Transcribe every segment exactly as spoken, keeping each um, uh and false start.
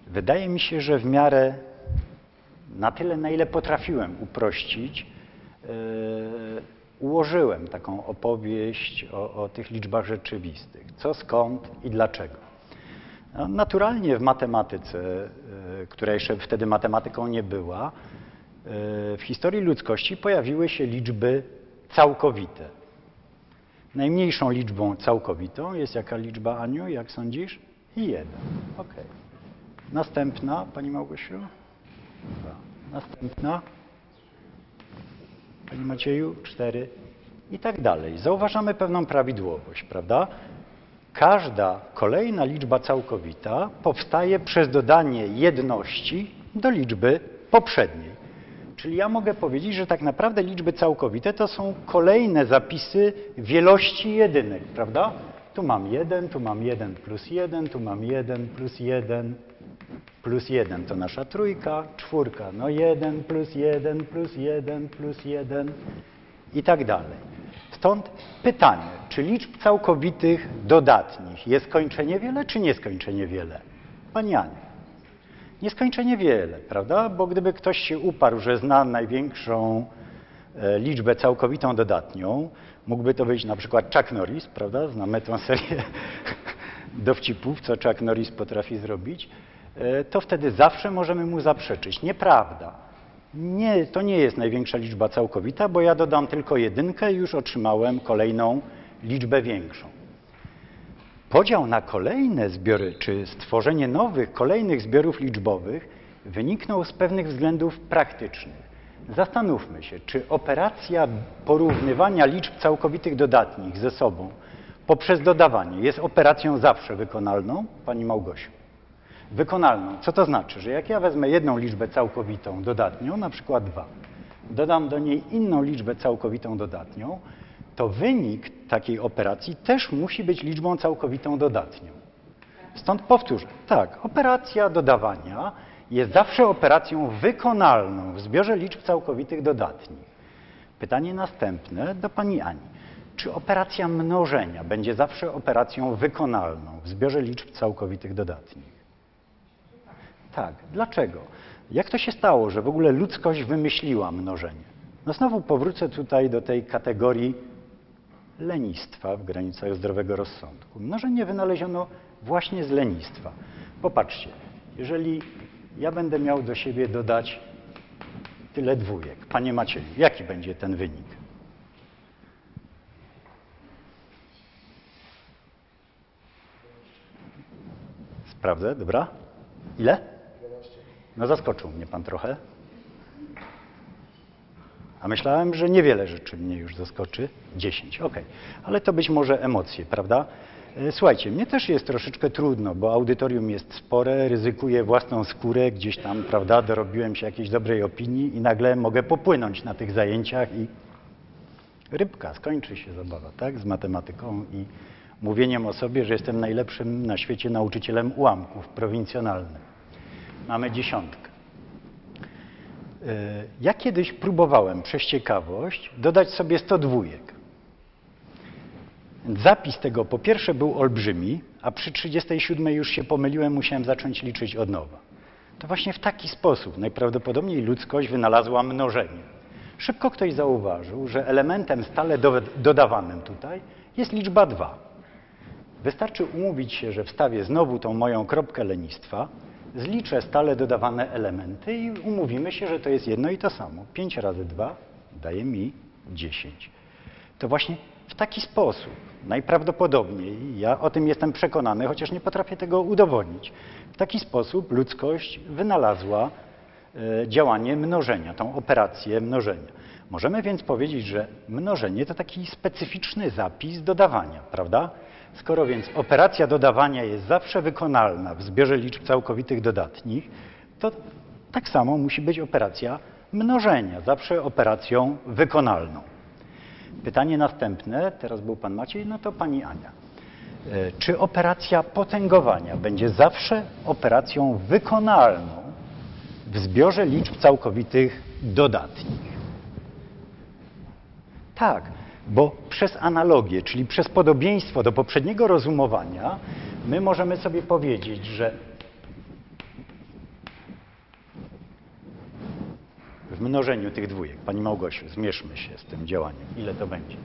Wydaje mi się, że w miarę na tyle, na ile potrafiłem uprościć, yy, ułożyłem taką opowieść o, o tych liczbach rzeczywistych. Co, skąd i dlaczego. No, naturalnie w matematyce, yy, która jeszcze wtedy matematyką nie była, yy, w historii ludzkości pojawiły się liczby całkowite. Najmniejszą liczbą całkowitą jest jaka liczba, Aniu, jak sądzisz? Jeden. Ok. Następna, Pani Małgosiu? Dwa. Następna? Pani Macieju? Cztery. I tak dalej. Zauważamy pewną prawidłowość, prawda? Każda kolejna liczba całkowita powstaje przez dodanie jedności do liczby poprzedniej. Czyli ja mogę powiedzieć, że tak naprawdę liczby całkowite to są kolejne zapisy wielości jedynek, prawda? Tu mam jeden, tu mam jeden plus jeden, tu mam jeden plus jeden plus jeden to nasza trójka, czwórka, no jeden plus jeden plus jeden plus jeden i tak dalej. Stąd pytanie, czy liczb całkowitych dodatnich jest skończenie wiele, czy nieskończenie wiele? Pani Aniu. Nieskończenie wiele, prawda? Bo gdyby ktoś się uparł, że zna największą liczbę całkowitą dodatnią, mógłby to być na przykład Chuck Norris, prawda? Znamy tę serię dowcipów, co Chuck Norris potrafi zrobić, to wtedy zawsze możemy mu zaprzeczyć. Nieprawda. Nie, to nie jest największa liczba całkowita, bo ja dodam tylko jedynkę i już otrzymałem kolejną liczbę większą. Podział na kolejne zbiory, czy stworzenie nowych, kolejnych zbiorów liczbowych wyniknął z pewnych względów praktycznych. Zastanówmy się, czy operacja porównywania liczb całkowitych dodatnich ze sobą poprzez dodawanie jest operacją zawsze wykonalną? Pani Małgosiu. Wykonalną. Co to znaczy? Że jak ja wezmę jedną liczbę całkowitą dodatnią, na przykład dwa, dodam do niej inną liczbę całkowitą dodatnią, to wynik takiej operacji też musi być liczbą całkowitą dodatnią. Stąd powtórzę. Tak, operacja dodawania jest zawsze operacją wykonalną w zbiorze liczb całkowitych dodatnich. Pytanie następne do Pani Ani. Czy operacja mnożenia będzie zawsze operacją wykonalną w zbiorze liczb całkowitych dodatnich? Tak. Dlaczego? Jak to się stało, że w ogóle ludzkość wymyśliła mnożenie? No znowu powrócę tutaj do tej kategorii lenistwa w granicach zdrowego rozsądku. Mnożenie wynaleziono właśnie z lenistwa. Popatrzcie, jeżeli ja będę miał do siebie dodać tyle dwójek, Panie Macieju, jaki będzie ten wynik? Sprawdzę, dobra? Ile? No zaskoczył mnie Pan trochę. A myślałem, że niewiele rzeczy mnie już zaskoczy. dziesięć, okej. Ale to być może emocje, prawda? Słuchajcie, mnie też jest troszeczkę trudno, bo audytorium jest spore, ryzykuję własną skórę, gdzieś tam, prawda, dorobiłem się jakiejś dobrej opinii i nagle mogę popłynąć na tych zajęciach i rybka, skończy się zabawa, tak, z matematyką i mówieniem o sobie, że jestem najlepszym na świecie nauczycielem ułamków, prowincjonalnym. Mamy dziesiątkę. Ja kiedyś próbowałem przez ciekawość dodać sobie sto dwójek. Zapis tego po pierwsze był olbrzymi, a przy trzydziestej siódmej już się pomyliłem, musiałem zacząć liczyć od nowa. To właśnie w taki sposób najprawdopodobniej ludzkość wynalazła mnożenie. Szybko ktoś zauważył, że elementem stale do, dodawanym tutaj jest liczba dwa. Wystarczy umówić się, że wstawię znowu tą moją kropkę lenistwa, zliczę stale dodawane elementy i umówimy się, że to jest jedno i to samo. pięć razy dwa daje mi dziesięć. To właśnie w taki sposób, najprawdopodobniej, ja o tym jestem przekonany, chociaż nie potrafię tego udowodnić, w taki sposób ludzkość wynalazła e, działanie mnożenia, tą operację mnożenia. Możemy więc powiedzieć, że mnożenie to taki specyficzny zapis dodawania, prawda? Skoro więc operacja dodawania jest zawsze wykonalna w zbiorze liczb całkowitych dodatnich, to tak samo musi być operacja mnożenia, zawsze operacją wykonalną. Pytanie następne, teraz był Pan Maciej, no to Pani Ania. Czy operacja potęgowania będzie zawsze operacją wykonalną w zbiorze liczb całkowitych dodatnich? Tak. Bo przez analogię, czyli przez podobieństwo do poprzedniego rozumowania, my możemy sobie powiedzieć, że w mnożeniu tych dwójek. Pani Małgosiu, zmierzmy się z tym działaniem. Ile to będzie?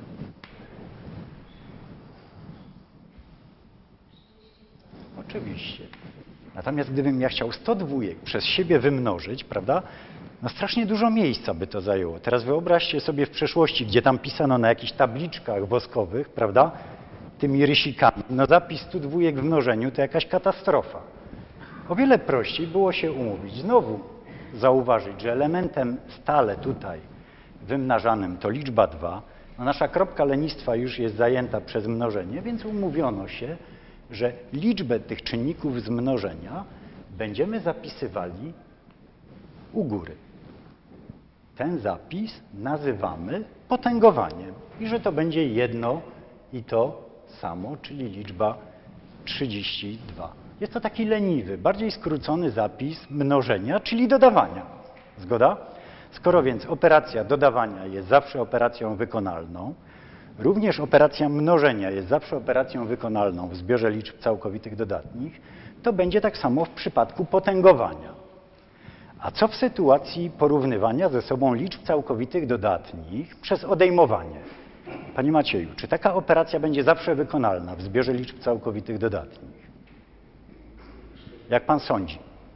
Oczywiście. Natomiast gdybym ja chciał sto dwójek przez siebie wymnożyć, prawda, no strasznie dużo miejsca by to zajęło. Teraz wyobraźcie sobie w przeszłości, gdzie tam pisano na jakichś tabliczkach woskowych, prawda, tymi rysikami. No zapis stu dwójek w mnożeniu to jakaś katastrofa. O wiele prościej było się umówić. Znowu zauważyć, że elementem stale tutaj wymnażanym to liczba dwa. No nasza kropka lenistwa już jest zajęta przez mnożenie, więc umówiono się, że liczbę tych czynników z mnożenia będziemy zapisywali u góry. Ten zapis nazywamy potęgowaniem i że to będzie jedno i to samo, czyli liczba trzydzieści dwa. Jest to taki leniwy, bardziej skrócony zapis mnożenia, czyli dodawania. Zgoda? Skoro więc operacja dodawania jest zawsze operacją wykonalną, również operacja mnożenia jest zawsze operacją wykonalną w zbiorze liczb całkowitych dodatnich, to będzie tak samo w przypadku potęgowania. A co w sytuacji porównywania ze sobą liczb całkowitych dodatnich przez odejmowanie? Panie Macieju, czy taka operacja będzie zawsze wykonalna w zbiorze liczb całkowitych dodatnich? Jak pan sądzi?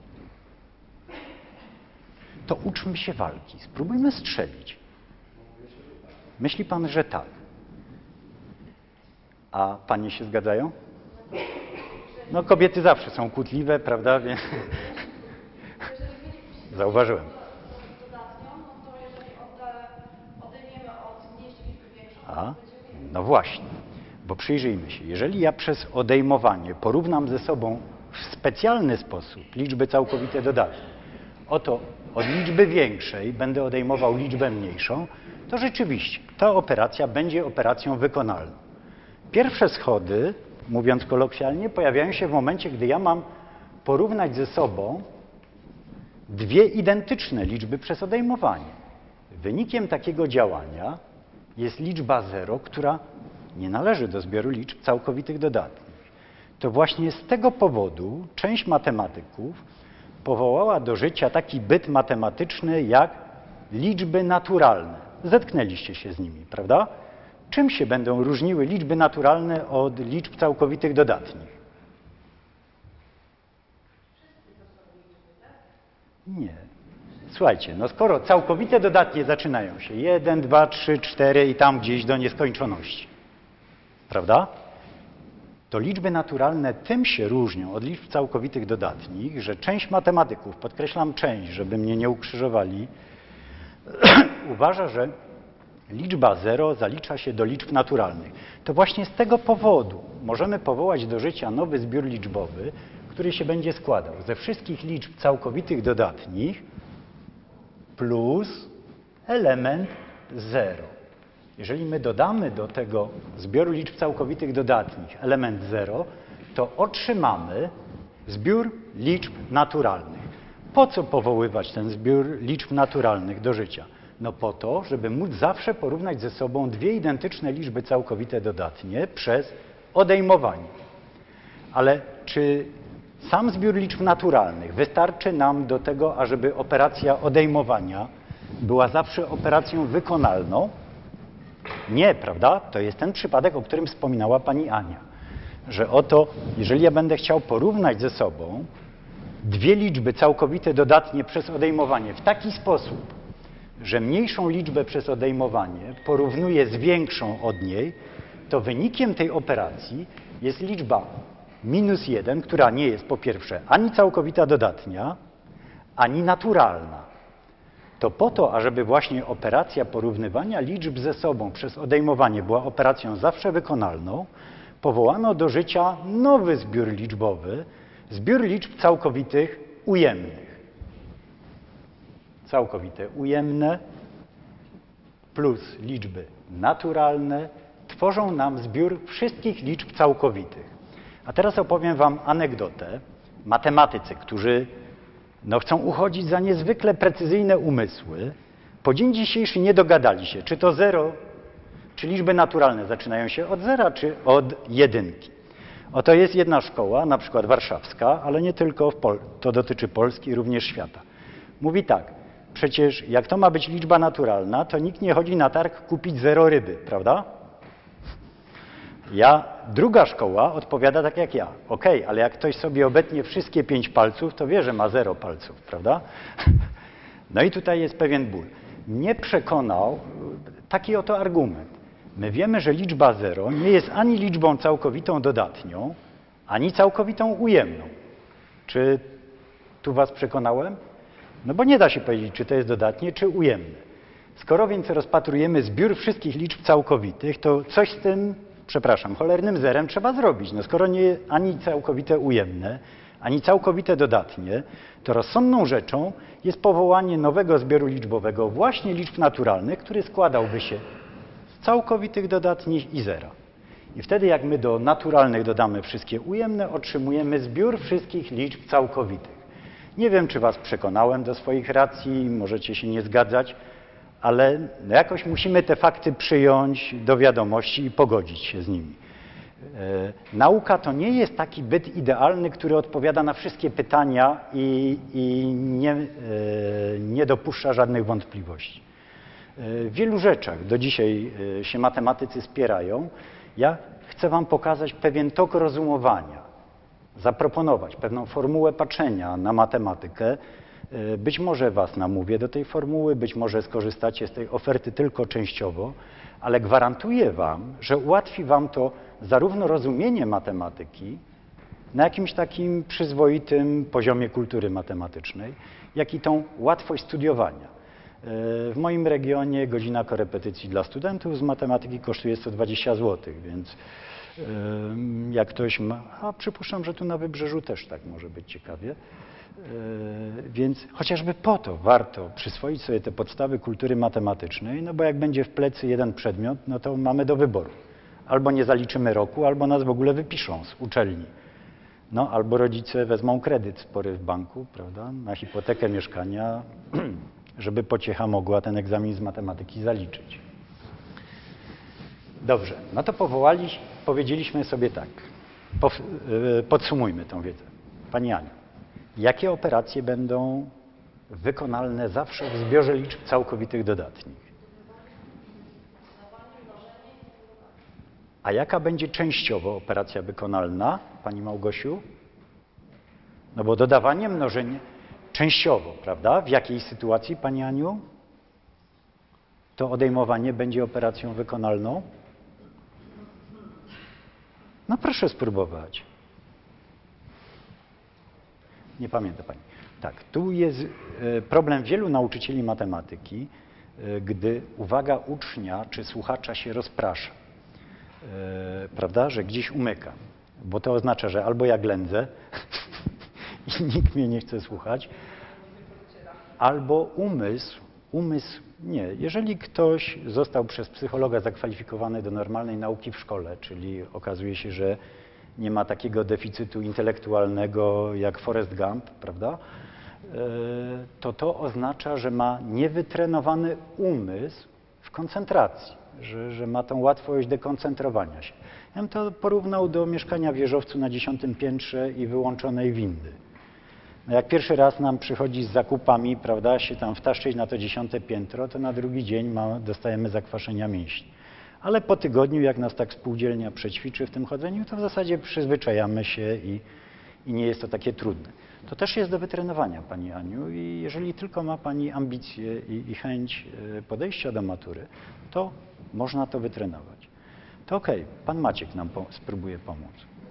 To uczmy się walki, spróbujmy strzelić. Myśli pan, że tak? A panie się zgadzają? No kobiety zawsze są kłótliwe, prawda? Zauważyłem. A? No właśnie, bo przyjrzyjmy się. Jeżeli ja przez odejmowanie porównam ze sobą w specjalny sposób liczby całkowite dodatnie, oto od liczby większej będę odejmował liczbę mniejszą, to rzeczywiście ta operacja będzie operacją wykonalną. Pierwsze schody, mówiąc kolokwialnie, pojawiają się w momencie, gdy ja mam porównać ze sobą dwie identyczne liczby przez odejmowanie. Wynikiem takiego działania jest liczba zero, która nie należy do zbioru liczb całkowitych dodatnich. To właśnie z tego powodu część matematyków powołała do życia taki byt matematyczny jak liczby naturalne. Zetknęliście się z nimi, prawda? Czym się będą różniły liczby naturalne od liczb całkowitych dodatnich? Nie. Słuchajcie, no skoro całkowite dodatnie zaczynają się jeden, dwa, trzy, cztery i tam gdzieś do nieskończoności, prawda? To liczby naturalne tym się różnią od liczb całkowitych dodatnich, że część matematyków, podkreślam część, żeby mnie nie ukrzyżowali, uważa, że liczba zero zalicza się do liczb naturalnych. To właśnie z tego powodu możemy powołać do życia nowy zbiór liczbowy, który się będzie składał ze wszystkich liczb całkowitych dodatnich plus element zero. Jeżeli my dodamy do tego zbioru liczb całkowitych dodatnich element zero, to otrzymamy zbiór liczb naturalnych. Po co powoływać ten zbiór liczb naturalnych do życia? No po to, żeby móc zawsze porównać ze sobą dwie identyczne liczby całkowite dodatnie przez odejmowanie. Ale czy sam zbiór liczb naturalnych wystarczy nam do tego, ażeby operacja odejmowania była zawsze operacją wykonalną? Nie, prawda? To jest ten przypadek, o którym wspominała pani Ania. Że oto, jeżeli ja będę chciał porównać ze sobą dwie liczby całkowite dodatnie przez odejmowanie w taki sposób, że mniejszą liczbę przez odejmowanie porównuję z większą od niej, to wynikiem tej operacji jest liczba minus jeden, która nie jest po pierwsze ani całkowita dodatnia, ani naturalna. To po to, ażeby właśnie operacja porównywania liczb ze sobą przez odejmowanie była operacją zawsze wykonalną, powołano do życia nowy zbiór liczbowy, zbiór liczb całkowitych ujemnych. Całkowite ujemne plus liczby naturalne tworzą nam zbiór wszystkich liczb całkowitych. A teraz opowiem wam anegdotę. Matematycy, którzy no, chcą uchodzić za niezwykle precyzyjne umysły, po dzień dzisiejszy nie dogadali się, czy to zero, czy liczby naturalne zaczynają się od zera, czy od jedynki. Oto jest jedna szkoła, na przykład warszawska, ale nie tylko, w Pol- to dotyczy Polski, również świata. Mówi tak, przecież jak to ma być liczba naturalna, to nikt nie chodzi na targ kupić zero ryby, prawda? Ja, druga szkoła odpowiada tak jak ja. Okej, okay, ale jak ktoś sobie obetnie wszystkie pięć palców, to wie, że ma zero palców, prawda? No i tutaj jest pewien ból. Mnie przekonał taki oto argument. My wiemy, że liczba zero nie jest ani liczbą całkowitą dodatnią, ani całkowitą ujemną. Czy tu was przekonałem? No bo nie da się powiedzieć, czy to jest dodatnie, czy ujemne. Skoro więc rozpatrujemy zbiór wszystkich liczb całkowitych, to coś z tym, przepraszam, cholernym zerem trzeba zrobić. No skoro nie ani całkowite ujemne, ani całkowite dodatnie, to rozsądną rzeczą jest powołanie nowego zbioru liczbowego właśnie liczb naturalnych, który składałby się z całkowitych dodatnich i zera. I wtedy jak my do naturalnych dodamy wszystkie ujemne, otrzymujemy zbiór wszystkich liczb całkowitych. Nie wiem, czy was przekonałem do swoich racji, możecie się nie zgadzać, ale jakoś musimy te fakty przyjąć do wiadomości i pogodzić się z nimi. E, nauka to nie jest taki byt idealny, który odpowiada na wszystkie pytania i, i nie, e, nie dopuszcza żadnych wątpliwości. E, w wielu rzeczach do dzisiaj e, się matematycy spierają. Ja chcę wam pokazać pewien tok rozumowania, zaproponować pewną formułę patrzenia na matematykę. Być może was namówię do tej formuły, być może skorzystacie z tej oferty tylko częściowo, ale gwarantuję wam, że ułatwi wam to zarówno rozumienie matematyki na jakimś takim przyzwoitym poziomie kultury matematycznej, jak i tą łatwość studiowania. W moim regionie godzina korepetycji dla studentów z matematyki kosztuje sto dwadzieścia złotych, więc jak ktoś ma, a przypuszczam, że tu na Wybrzeżu też tak może być ciekawie, więc chociażby po to warto przyswoić sobie te podstawy kultury matematycznej, no bo jak będzie w plecy jeden przedmiot, no to mamy do wyboru. Albo nie zaliczymy roku, albo nas w ogóle wypiszą z uczelni. No, albo rodzice wezmą kredyt spory w banku, prawda, na hipotekę mieszkania, żeby pociecha mogła ten egzamin z matematyki zaliczyć. Dobrze, no to powołali, powiedzieliśmy sobie tak, podsumujmy tą wiedzę. Pani Aniu, jakie operacje będą wykonalne zawsze w zbiorze liczb całkowitych dodatnich? A jaka będzie częściowo operacja wykonalna, Pani Małgosiu? No bo dodawanie, mnożenie częściowo, prawda? W jakiej sytuacji, Pani Aniu? To odejmowanie będzie operacją wykonalną? No proszę spróbować. Nie pamięta Pani. Tak, tu jest problem wielu nauczycieli matematyki, gdy uwaga ucznia czy słuchacza się rozprasza. Prawda, że gdzieś umyka, bo to oznacza, że albo ja ględzę i nikt mnie nie chce słuchać, albo umysł, umysł, nie, jeżeli ktoś został przez psychologa zakwalifikowany do normalnej nauki w szkole, czyli okazuje się, że nie ma takiego deficytu intelektualnego jak Forrest Gump, prawda, to to oznacza, że ma niewytrenowany umysł w koncentracji. Że, że ma tą łatwość dekoncentrowania się. Ja bym to porównał do mieszkania w wieżowcu na dziesiątym piętrze i wyłączonej windy. No jak pierwszy raz nam przychodzi z zakupami, prawda, się tam wtaszczyć na to dziesiąte piętro, to na drugi dzień ma, dostajemy zakwaszenia mięśni. Ale po tygodniu, jak nas tak spółdzielnia przećwiczy w tym chodzeniu, to w zasadzie przyzwyczajamy się i, i nie jest to takie trudne. To też jest do wytrenowania, Pani Aniu, i jeżeli tylko ma Pani ambicje i, i chęć podejścia do matury, to można to wytrenować. To okej, okay. Pan Maciek nam po, spróbuje pomóc.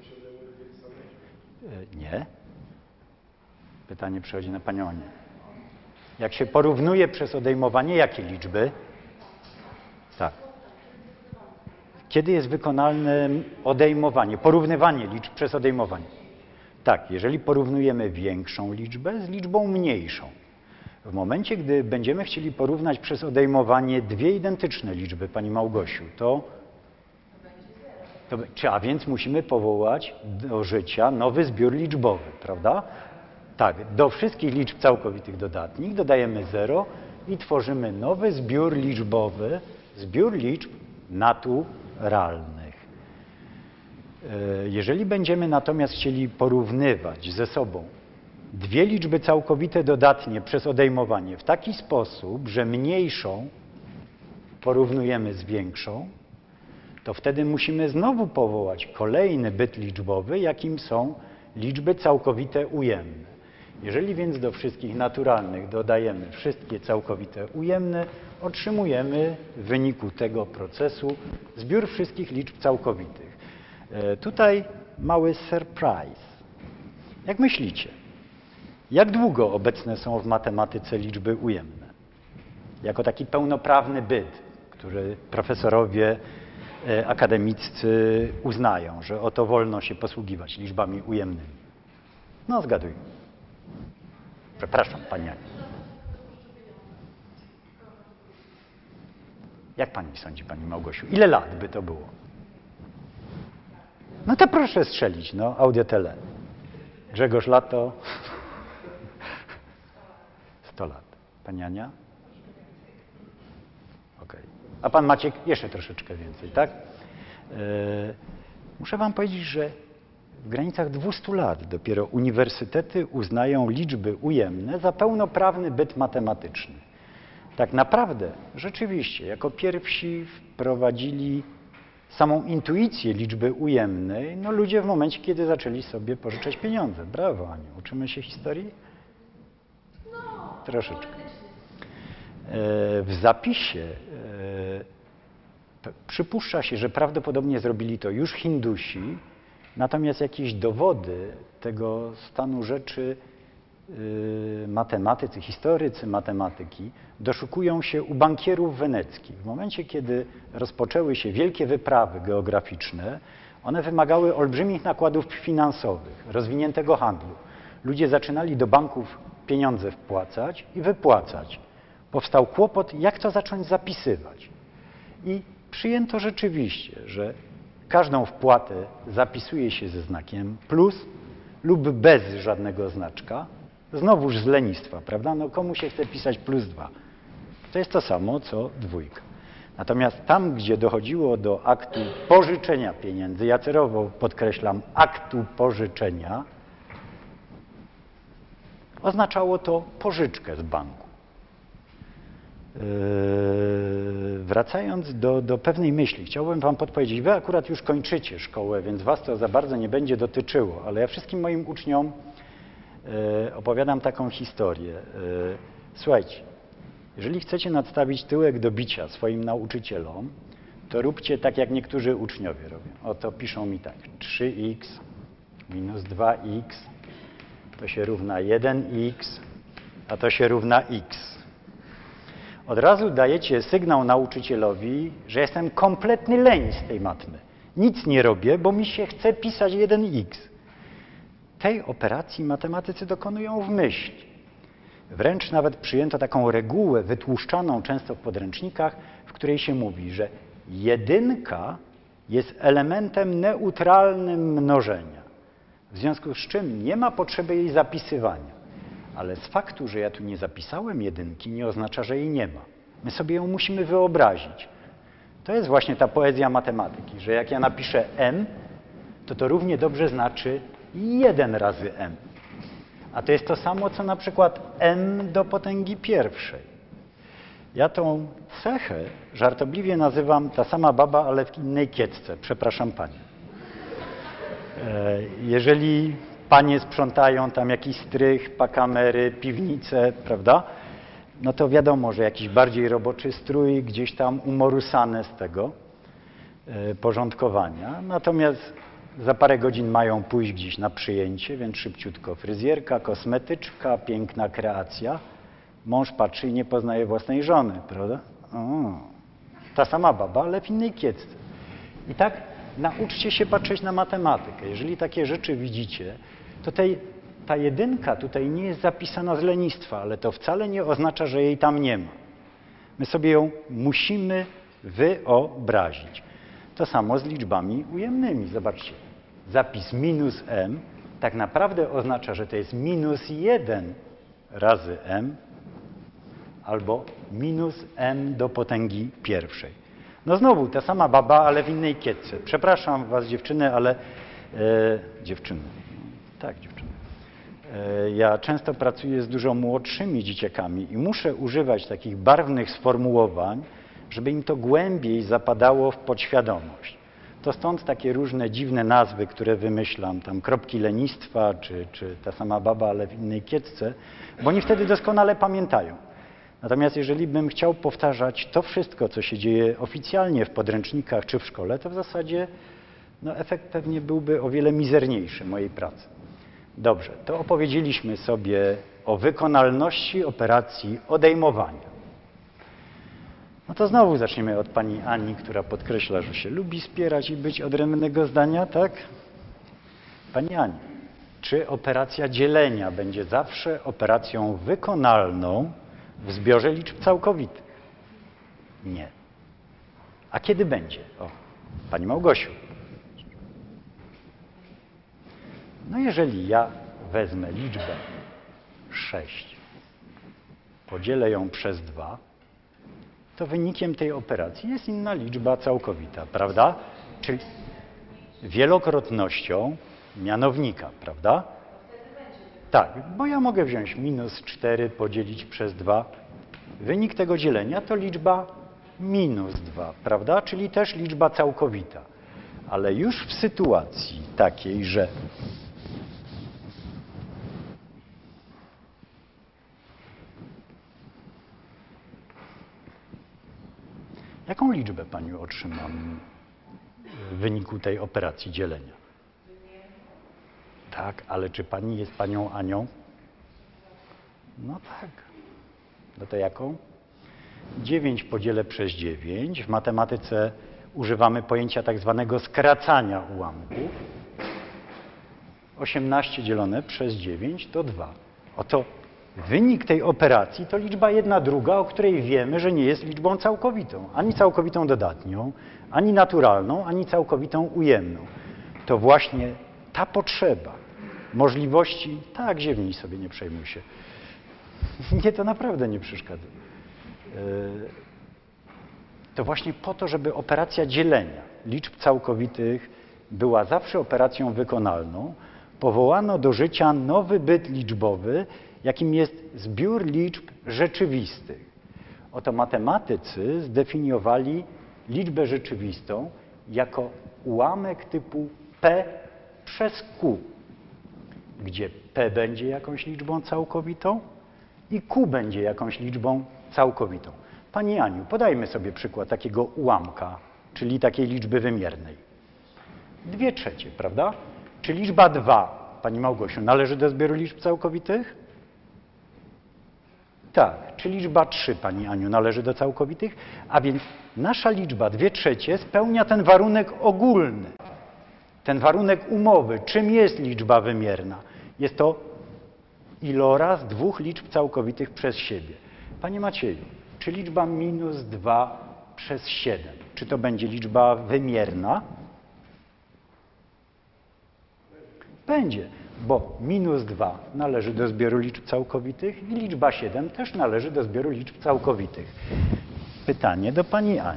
Nie. Pytanie przechodzi na Panią Anię. Jak się porównuje przez odejmowanie, jakie liczby? Tak. Kiedy jest wykonalne odejmowanie, porównywanie liczb przez odejmowanie? Tak, jeżeli porównujemy większą liczbę z liczbą mniejszą. W momencie, gdy będziemy chcieli porównać przez odejmowanie dwie identyczne liczby, Pani Małgosiu, to, to czy, a więc musimy powołać do życia nowy zbiór liczbowy, prawda? Tak, do wszystkich liczb całkowitych dodatnich dodajemy zero i tworzymy nowy zbiór liczbowy, zbiór liczb naturalnych. Jeżeli będziemy natomiast chcieli porównywać ze sobą dwie liczby całkowite dodatnie przez odejmowanie w taki sposób, że mniejszą porównujemy z większą, to wtedy musimy znowu powołać kolejny byt liczbowy, jakim są liczby całkowite ujemne. Jeżeli więc do wszystkich naturalnych dodajemy wszystkie całkowite ujemne, otrzymujemy w wyniku tego procesu zbiór wszystkich liczb całkowitych. E, tutaj mały surprise. Jak myślicie, jak długo obecne są w matematyce liczby ujemne? Jako taki pełnoprawny byt, który profesorowie e, akademiccy uznają, że oto wolno się posługiwać liczbami ujemnymi. No, zgaduj. Przepraszam, Pani Aniu. Jak Pani sądzi, Pani Małgosiu? Ile lat by to było? No to proszę strzelić, no, audiotele. Grzegorz Lato. sto lat. Pani Ania? Okej. A Pan Maciek jeszcze troszeczkę więcej, tak? Yy, muszę Wam powiedzieć, że w granicach dwustu lat dopiero uniwersytety uznają liczby ujemne za pełnoprawny byt matematyczny. Tak naprawdę, rzeczywiście, jako pierwsi wprowadzili samą intuicję liczby ujemnej, no ludzie w momencie, kiedy zaczęli sobie pożyczać pieniądze. Brawo, Aniu. Uczymy się historii? No, troszeczkę. W zapisie przypuszcza się, że prawdopodobnie zrobili to już Hindusi, natomiast jakieś dowody tego stanu rzeczy matematycy, historycy matematyki doszukują się u bankierów weneckich. W momencie, kiedy rozpoczęły się wielkie wyprawy geograficzne, one wymagały olbrzymich nakładów finansowych, rozwiniętego handlu. Ludzie zaczynali do banków pieniądze wpłacać i wypłacać. Powstał kłopot, jak to zacząć zapisywać. I przyjęto rzeczywiście, że każdą wpłatę zapisuje się ze znakiem plus lub bez żadnego znaczka. Znowuż z lenistwa, prawda? No komu się chce pisać plus dwa? To jest to samo, co dwójka. Natomiast tam, gdzie dochodziło do aktu pożyczenia pieniędzy, ja celowo podkreślam aktu pożyczenia, oznaczało to pożyczkę z banku. Yy, wracając do, do pewnej myśli, chciałbym Wam podpowiedzieć, Wy akurat już kończycie szkołę, więc Was to za bardzo nie będzie dotyczyło, ale ja wszystkim moim uczniom yy, opowiadam taką historię. Yy, słuchajcie, jeżeli chcecie nadstawić tyłek do bicia swoim nauczycielom, to róbcie tak, jak niektórzy uczniowie robią. Oto piszą mi tak, trzy x minus dwa x to się równa jeden x, a to się równa x. Od razu dajecie sygnał nauczycielowi, że jestem kompletny leń z tej matmy. Nic nie robię, bo mi się chce pisać jeden x. Tej operacji matematycy dokonują w myśli. Wręcz nawet przyjęto taką regułę wytłuszczaną często w podręcznikach, w której się mówi, że jedynka jest elementem neutralnym mnożenia. W związku z czym nie ma potrzeby jej zapisywania. Ale z faktu, że ja tu nie zapisałem jedynki, nie oznacza, że jej nie ma. My sobie ją musimy wyobrazić. To jest właśnie ta poezja matematyki, że jak ja napiszę m, to to równie dobrze znaczy jeden razy m. A to jest to samo, co na przykład m do potęgi pierwszej. Ja tą cechę żartobliwie nazywam ta sama baba, ale w innej kiecce. Przepraszam Panie. Jeżeli Panie sprzątają tam jakiś strych, pakamery, piwnice, prawda? No to wiadomo, że jakiś bardziej roboczy strój gdzieś tam umorusane z tego e, porządkowania. Natomiast za parę godzin mają pójść gdzieś na przyjęcie, więc szybciutko fryzjerka, kosmetyczka, piękna kreacja. Mąż patrzy i nie poznaje własnej żony, prawda? O, ta sama baba, ale w innej kiecce. I tak nauczcie się patrzeć na matematykę. Jeżeli takie rzeczy widzicie, to tej, ta jedynka tutaj nie jest zapisana z lenistwa, ale to wcale nie oznacza, że jej tam nie ma. My sobie ją musimy wyobrazić. To samo z liczbami ujemnymi. Zobaczcie, zapis minus m tak naprawdę oznacza, że to jest minus jeden razy m albo minus m do potęgi pierwszej. No znowu, ta sama baba, ale w innej kiecce. Przepraszam Was, dziewczyny, ale... E, dziewczyny. Tak, dziewczyny. Ja często pracuję z dużo młodszymi dzieciakami i muszę używać takich barwnych sformułowań, żeby im to głębiej zapadało w podświadomość. To stąd takie różne dziwne nazwy, które wymyślam, tam kropki lenistwa, czy, czy ta sama baba, ale w innej kiecce, bo oni wtedy doskonale pamiętają. Natomiast jeżeli bym chciał powtarzać to wszystko, co się dzieje oficjalnie w podręcznikach czy w szkole, to w zasadzie no, efekt pewnie byłby o wiele mizerniejszy mojej pracy. Dobrze, to opowiedzieliśmy sobie o wykonalności operacji odejmowania. No to znowu zaczniemy od pani Ani, która podkreśla, że się lubi spierać i być odrębnego zdania, tak? Pani Ani, czy operacja dzielenia będzie zawsze operacją wykonalną w zbiorze liczb całkowitych? Nie. A kiedy będzie? O, pani Małgosiu. No jeżeli ja wezmę liczbę sześć, podzielę ją przez dwa, to wynikiem tej operacji jest inna liczba całkowita, prawda? Czyli wielokrotnością mianownika, prawda? Tak, bo ja mogę wziąć minus cztery, podzielić przez dwa. Wynik tego dzielenia to liczba minus dwa, prawda? Czyli też liczba całkowita. Ale już w sytuacji takiej, że jaką liczbę pani otrzymam w wyniku tej operacji dzielenia? Tak, ale czy pani jest panią Anią? No tak. No to jaką? dziewięć podzielę przez dziewięć. W matematyce używamy pojęcia tak zwanego skracania ułamków. osiemnaście dzielone przez dziewięć to dwa. Oto wynik tej operacji to liczba jedna druga, o której wiemy, że nie jest liczbą całkowitą. Ani całkowitą dodatnią, ani naturalną, ani całkowitą ujemną. To właśnie ta potrzeba możliwości... Tak, ziewnij sobie, nie przejmuj się. Nie, to naprawdę nie przeszkadza. To właśnie po to, żeby operacja dzielenia liczb całkowitych była zawsze operacją wykonalną, powołano do życia nowy byt liczbowy, jakim jest zbiór liczb rzeczywistych. Oto matematycy zdefiniowali liczbę rzeczywistą jako ułamek typu P przez Q, gdzie P będzie jakąś liczbą całkowitą i Q będzie jakąś liczbą całkowitą. Pani Aniu, podajmy sobie przykład takiego ułamka, czyli takiej liczby wymiernej. Dwie trzecie, prawda? Czy liczba dwa, pani Małgosiu, należy do zbioru liczb całkowitych? Tak. Czy liczba trzy, pani Aniu, należy do całkowitych? A więc nasza liczba dwie trzecie spełnia ten warunek ogólny, ten warunek umowy. Czym jest liczba wymierna? Jest to iloraz dwóch liczb całkowitych przez siebie. Panie Macieju, czy liczba minus dwa przez siedem, czy to będzie liczba wymierna? Będzie, bo minus dwa należy do zbioru liczb całkowitych i liczba siedem też należy do zbioru liczb całkowitych. Pytanie do pani Ani.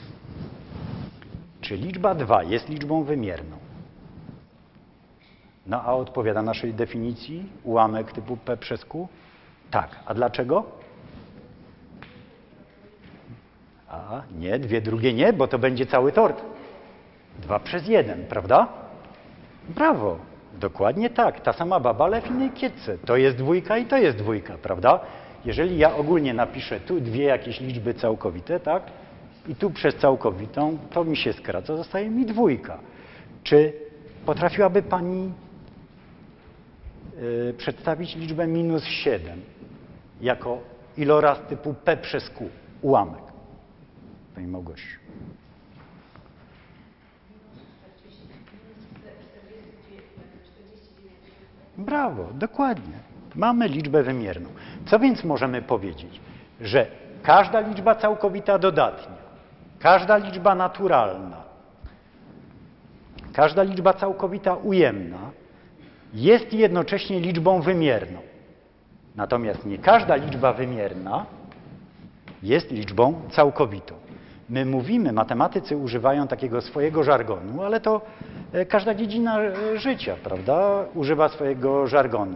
Czy liczba dwa jest liczbą wymierną? No a odpowiada naszej definicji ułamek typu P przez Q? Tak. A dlaczego? A nie, dwie drugie nie, bo to będzie cały tort. dwa przez jeden, prawda? Brawo. Dokładnie tak. Ta sama baba, ale w innej kietce. To jest dwójka i to jest dwójka, prawda? Jeżeli ja ogólnie napiszę tu dwie jakieś liczby całkowite, tak? I tu przez całkowitą, to mi się skraca, zostaje mi dwójka. Czy potrafiłaby pani yy, przedstawić liczbę minus siedem jako iloraz typu P przez Q, ułamek? Pani Małgosiu. Brawo, dokładnie. Mamy liczbę wymierną. Co więc możemy powiedzieć? Że każda liczba całkowita dodatnia, każda liczba naturalna, każda liczba całkowita ujemna jest jednocześnie liczbą wymierną. Natomiast nie każda liczba wymierna jest liczbą całkowitą. My mówimy, matematycy używają takiego swojego żargonu, ale to każda dziedzina życia, prawda, używa swojego żargonu.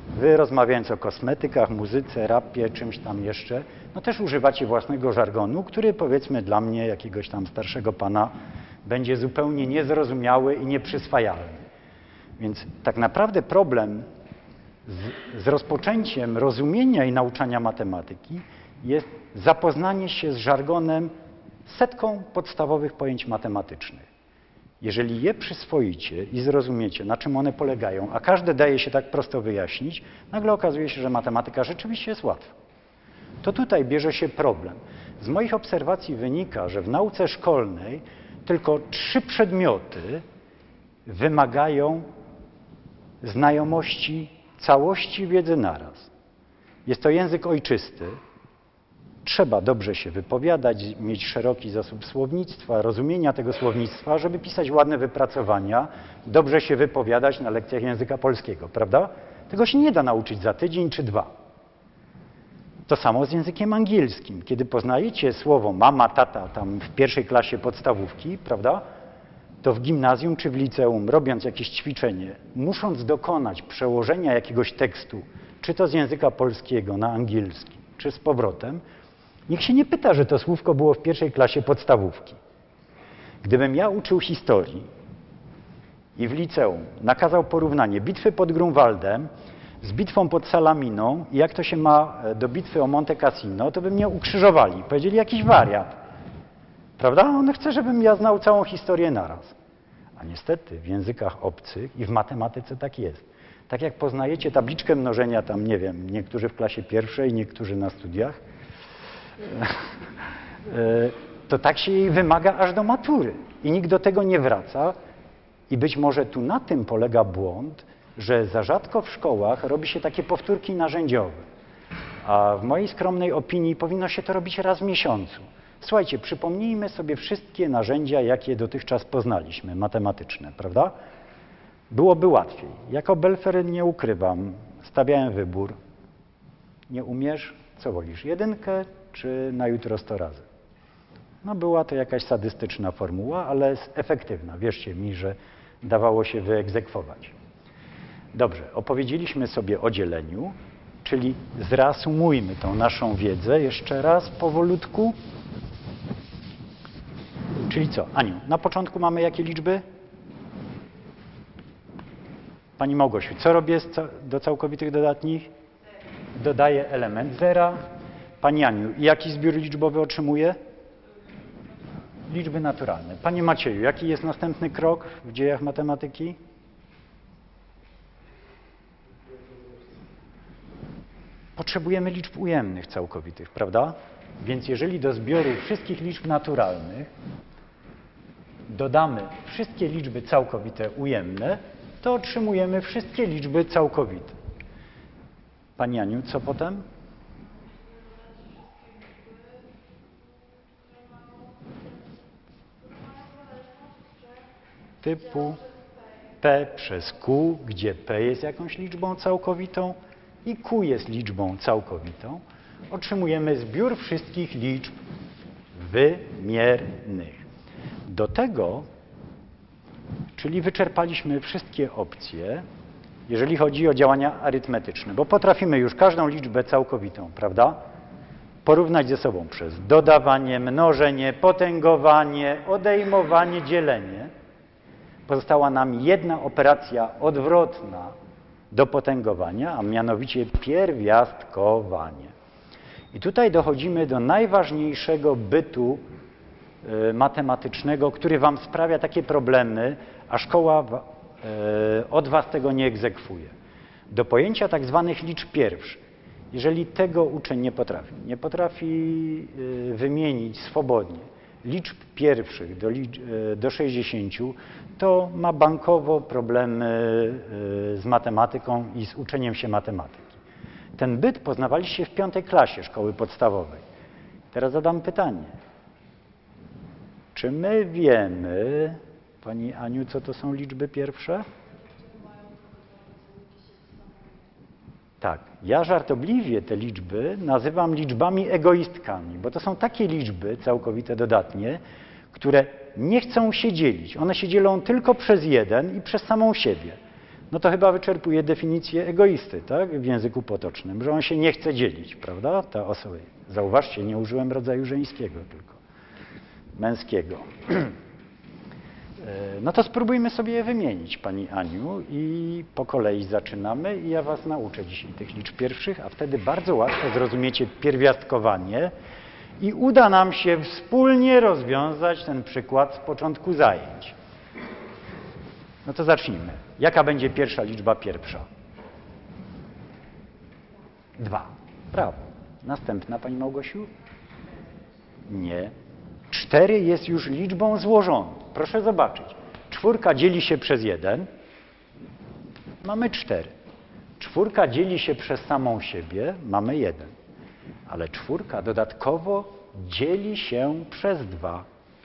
Wy rozmawiając o kosmetykach, muzyce, rapie, czymś tam jeszcze, no też używacie własnego żargonu, który powiedzmy dla mnie, jakiegoś tam starszego pana, będzie zupełnie niezrozumiały i nieprzyswajalny. Więc tak naprawdę problem z, z rozpoczęciem rozumienia i nauczania matematyki jest zapoznanie się z żargonem setką podstawowych pojęć matematycznych. Jeżeli je przyswoicie i zrozumiecie, na czym one polegają, a każde daje się tak prosto wyjaśnić, nagle okazuje się, że matematyka rzeczywiście jest łatwa. To tutaj bierze się problem. Z moich obserwacji wynika, że w nauce szkolnej tylko trzy przedmioty wymagają znajomości całości wiedzy naraz. Jest to język ojczysty. Trzeba dobrze się wypowiadać, mieć szeroki zasób słownictwa, rozumienia tego słownictwa, żeby pisać ładne wypracowania, dobrze się wypowiadać na lekcjach języka polskiego, prawda? Tego się nie da nauczyć za tydzień czy dwa. To samo z językiem angielskim. Kiedy poznajecie słowo mama, tata tam w pierwszej klasie podstawówki, prawda? To w gimnazjum czy w liceum, robiąc jakieś ćwiczenie, musząc dokonać przełożenia jakiegoś tekstu, czy to z języka polskiego na angielski, czy z powrotem, nikt się nie pyta, że to słówko było w pierwszej klasie podstawówki. Gdybym ja uczył historii i w liceum nakazał porównanie bitwy pod Grunwaldem z bitwą pod Salaminą i jak to się ma do bitwy o Monte Cassino, to by mnie ukrzyżowali. Powiedzieli jakiś wariat. Prawda? On chce, żebym ja znał całą historię naraz. A niestety w językach obcych i w matematyce tak jest. Tak jak poznajecie tabliczkę mnożenia, tam nie wiem, niektórzy w klasie pierwszej, niektórzy na studiach, to tak się jej wymaga aż do matury. I nikt do tego nie wraca. I być może tu na tym polega błąd, że za rzadko w szkołach robi się takie powtórki narzędziowe. A w mojej skromnej opinii powinno się to robić raz w miesiącu. Słuchajcie, przypomnijmy sobie wszystkie narzędzia, jakie dotychczas poznaliśmy, matematyczne, prawda? Byłoby łatwiej. Jako Belfer nie ukrywam, stawiałem wybór. Nie umiesz? Co wolisz? Jedynkę czy na jutro sto razy? No była to jakaś sadystyczna formuła, ale efektywna. Wierzcie mi, że dawało się wyegzekwować. Dobrze, opowiedzieliśmy sobie o dzieleniu, czyli zreasumujmy tą naszą wiedzę jeszcze raz powolutku. Czyli co? Aniu, na początku mamy jakie liczby? Pani Małgosiu, co robię do całkowitych dodatnich? Dodaję element zera. Pani Aniu, jaki zbiór liczbowy otrzymuję? Liczby naturalne. Panie Macieju, jaki jest następny krok w dziejach matematyki? Potrzebujemy liczb ujemnych całkowitych, prawda? Więc jeżeli do zbioru wszystkich liczb naturalnych dodamy wszystkie liczby całkowite ujemne, to otrzymujemy wszystkie liczby całkowite. Pani Aniu, co potem? Typu P przez Q, gdzie P jest jakąś liczbą całkowitą i Q jest liczbą całkowitą, otrzymujemy zbiór wszystkich liczb wymiernych. Do tego, czyli wyczerpaliśmy wszystkie opcje, jeżeli chodzi o działania arytmetyczne, bo potrafimy już każdą liczbę całkowitą, prawda, porównać ze sobą przez dodawanie, mnożenie, potęgowanie, odejmowanie, dzielenie. Pozostała nam jedna operacja odwrotna do potęgowania, a mianowicie pierwiastkowanie. I tutaj dochodzimy do najważniejszego bytu y, matematycznego, który wam sprawia takie problemy, a szkoła y, od was tego nie egzekwuje. Do pojęcia tak zwanych liczb pierwszych. Jeżeli tego uczeń nie potrafi, nie potrafi y, wymienić swobodnie liczb pierwszych do, do sześćdziesięciu, to ma bankowo problemy z matematyką i z uczeniem się matematyki. Ten byt poznawaliście w piątej klasie szkoły podstawowej. Teraz zadam pytanie. Czy my wiemy, Pani Aniu, co to są liczby pierwsze? Tak, ja żartobliwie te liczby nazywam liczbami egoistkami, bo to są takie liczby całkowite dodatnie, które nie chcą się dzielić. One się dzielą tylko przez jeden i przez samą siebie. no to chyba wyczerpuje definicję egoisty, tak, w języku potocznym, że on się nie chce dzielić, prawda, ta osoba. Zauważcie, nie użyłem rodzaju żeńskiego, tylko męskiego. No to spróbujmy sobie je wymienić, Pani Aniu, i po kolei zaczynamy i ja Was nauczę dzisiaj tych liczb pierwszych, a wtedy bardzo łatwo zrozumiecie pierwiastkowanie i uda nam się wspólnie rozwiązać ten przykład z początku zajęć. No to zacznijmy. Jaka będzie pierwsza liczba pierwsza? Dwa. Brawo. Następna, Pani Małgosiu? Nie. Cztery jest już liczbą złożoną. Proszę zobaczyć. Czwórka dzieli się przez jeden. Mamy cztery. Czwórka dzieli się przez samą siebie. Mamy jeden. Ale czwórka dodatkowo dzieli się przez dwa.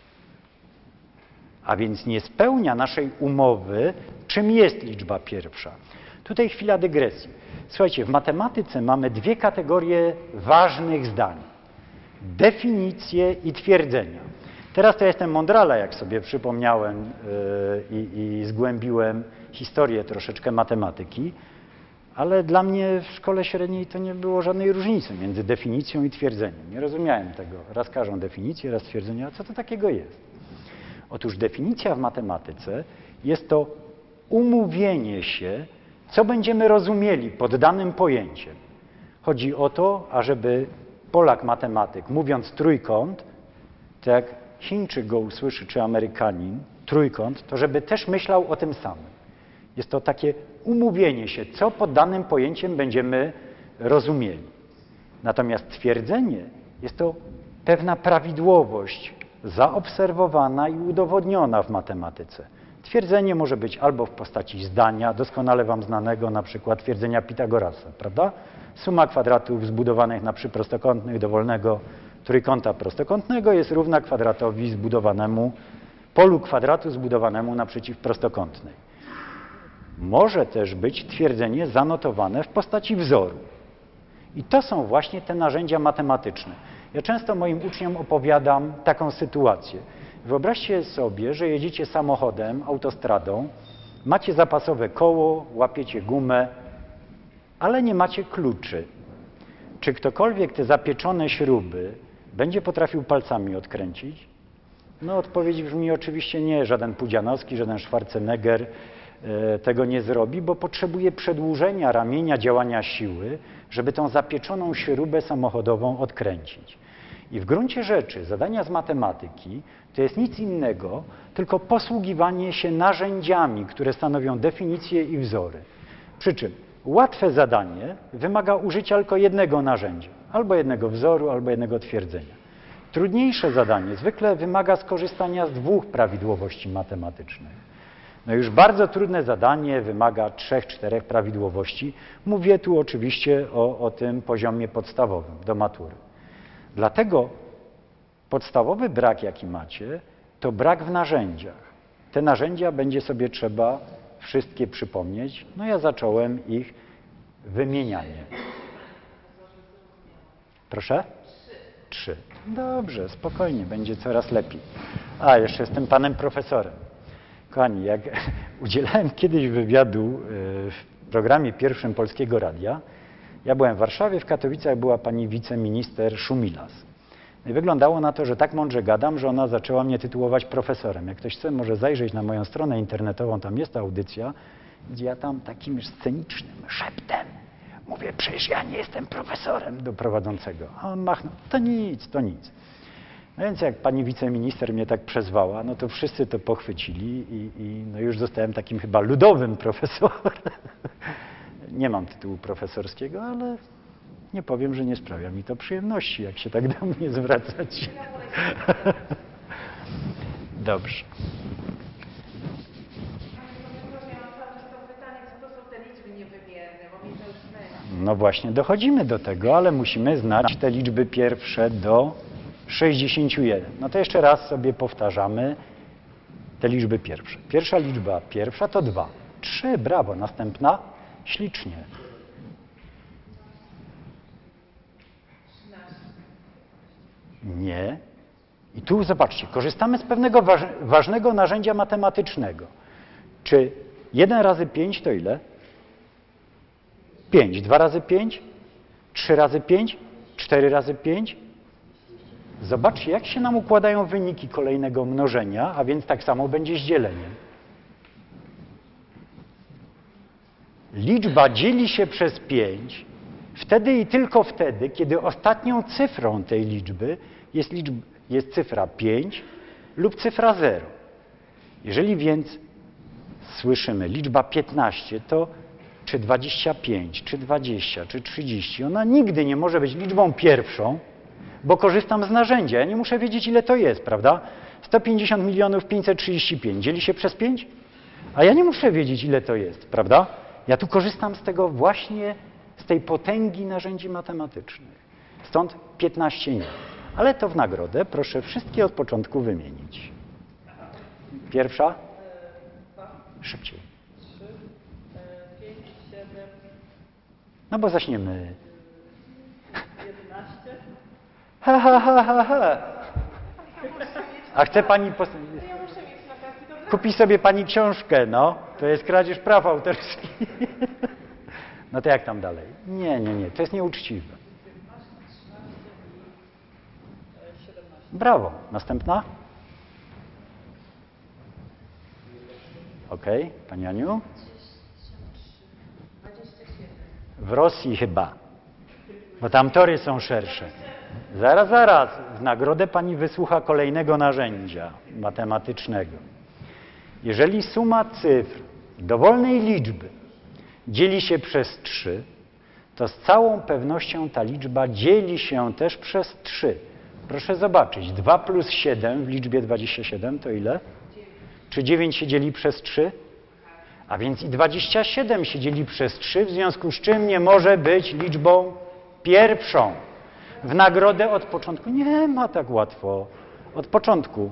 A więc nie spełnia naszej umowy, czym jest liczba pierwsza. Tutaj chwila dygresji. Słuchajcie, w matematyce mamy dwie kategorie ważnych zdań. Definicje i twierdzenia. Teraz to ja jestem mądrala, jak sobie przypomniałem yy, i, i zgłębiłem historię troszeczkę matematyki, ale dla mnie w szkole średniej to nie było żadnej różnicy między definicją i twierdzeniem. Nie rozumiałem tego. Raz każą definicję, raz twierdzenie. A co to takiego jest? Otóż definicja w matematyce jest to umówienie się, co będziemy rozumieli pod danym pojęciem. Chodzi o to, ażeby Polak matematyk, mówiąc trójkąt, to jak Chińczyk go usłyszy, czy Amerykanin, trójkąt, to żeby też myślał o tym samym. Jest to takie umówienie się, co pod danym pojęciem będziemy rozumieli. Natomiast twierdzenie jest to pewna prawidłowość zaobserwowana i udowodniona w matematyce. Twierdzenie może być albo w postaci zdania, doskonale Wam znanego, na przykład twierdzenia Pitagorasa, prawda? Suma kwadratów zbudowanych na przyprostokątnych dowolnego trójkąta prostokątnego jest równa kwadratowi zbudowanemu, polu kwadratu zbudowanemu naprzeciw prostokątnej. Może też być twierdzenie zanotowane w postaci wzoru. I to są właśnie te narzędzia matematyczne. Ja często moim uczniom opowiadam taką sytuację. Wyobraźcie sobie, że jedziecie samochodem, autostradą, macie zapasowe koło, łapiecie gumę, ale nie macie kluczy. Czy ktokolwiek te zapieczone śruby będzie potrafił palcami odkręcić? No odpowiedź brzmi oczywiście nie, żaden Pudzianowski, żaden Schwarzenegger e, tego nie zrobi, bo potrzebuje przedłużenia ramienia działania siły, żeby tą zapieczoną śrubę samochodową odkręcić. I w gruncie rzeczy zadania z matematyki to jest nic innego, tylko posługiwanie się narzędziami, które stanowią definicje i wzory. Przy czym łatwe zadanie wymaga użycia tylko jednego narzędzia, albo jednego wzoru, albo jednego twierdzenia. Trudniejsze zadanie zwykle wymaga skorzystania z dwóch prawidłowości matematycznych. No już bardzo trudne zadanie wymaga trzech, czterech prawidłowości. Mówię tu oczywiście o, o tym poziomie podstawowym, do matury. Dlatego podstawowy brak, jaki macie, to brak w narzędziach. Te narzędzia będzie sobie trzeba wszystkie przypomnieć. No ja zacząłem ich wymienianie. Proszę? Trzy. Dobrze, spokojnie, będzie coraz lepiej. A, jeszcze jestem panem profesorem. Kochani, jak udzielałem kiedyś wywiadu w programie pierwszym Polskiego Radia, ja byłem w Warszawie, w Katowicach była pani wiceminister Szumilas. No i wyglądało na to, że tak mądrze gadam, że ona zaczęła mnie tytułować profesorem. Jak ktoś chce, może zajrzeć na moją stronę internetową, tam jest audycja, gdzie ja tam takim scenicznym szeptem mówię, przecież ja nie jestem profesorem do prowadzącego. A on machnął, to nic, to nic. No więc jak pani wiceminister mnie tak przezwała, no to wszyscy to pochwycili i, i no już zostałem takim chyba ludowym profesorem. Nie mam tytułu profesorskiego, ale nie powiem, że nie sprawia mi to przyjemności, jak się tak do mnie zwracać. Dobrze. No właśnie, dochodzimy do tego, ale musimy znać te liczby pierwsze do sześćdziesięciu jeden. No to jeszcze raz sobie powtarzamy te liczby pierwsze. Pierwsza liczba pierwsza to dwa. Trzy, brawo. Następna? Ślicznie. Nie. I tu zobaczcie, korzystamy z pewnego waż, ważnego narzędzia matematycznego. Czy jeden razy pięć to ile? pięć. dwa razy pięć? trzy razy pięć? cztery razy pięć? Zobaczcie, jak się nam układają wyniki kolejnego mnożenia, a więc tak samo będzie z dzieleniem. Liczba dzieli się przez pięć wtedy i tylko wtedy, kiedy ostatnią cyfrą tej liczby jest, liczb, jest cyfra pięć lub cyfra zero. Jeżeli więc słyszymy liczba piętnaście, to czy dwadzieścia pięć, czy dwadzieścia, czy trzydzieści, ona nigdy nie może być liczbą pierwszą, bo korzystam z narzędzia. Ja nie muszę wiedzieć, ile to jest, prawda? sto pięćdziesiąt milionów pięćset trzydzieści pięć dzieli się przez pięć? A ja nie muszę wiedzieć, ile to jest, prawda? Ja tu korzystam z tego właśnie, z tej potęgi narzędzi matematycznych. Stąd piętnaście nie. Ale to w nagrodę proszę wszystkie od początku wymienić. Pierwsza? Szybciej. No bo zaczniemy. Ha, ha, ha, ha, ha. A chce pani... Pos... Kupi sobie pani książkę, no. To jest kradzież praw autorskich. No to jak tam dalej? Nie, nie, nie. To jest nieuczciwe. Brawo. Następna? Okej. Okay. Pani Aniu? W Rosji chyba. Bo tam tory są szersze. Zaraz, zaraz. W nagrodę pani wysłucha kolejnego narzędzia matematycznego. Jeżeli suma cyfr dowolnej liczby dzieli się przez trzy, to z całą pewnością ta liczba dzieli się też przez trzy. Proszę zobaczyć, dwa plus siedem w liczbie dwadzieścia siedem to ile? Czy dziewięć się dzieli przez trzy? A więc i dwadzieścia siedem się dzieli przez trzy, w związku z czym nie może być liczbą pierwszą. W nagrodę od początku nie ma tak łatwo. Od początku.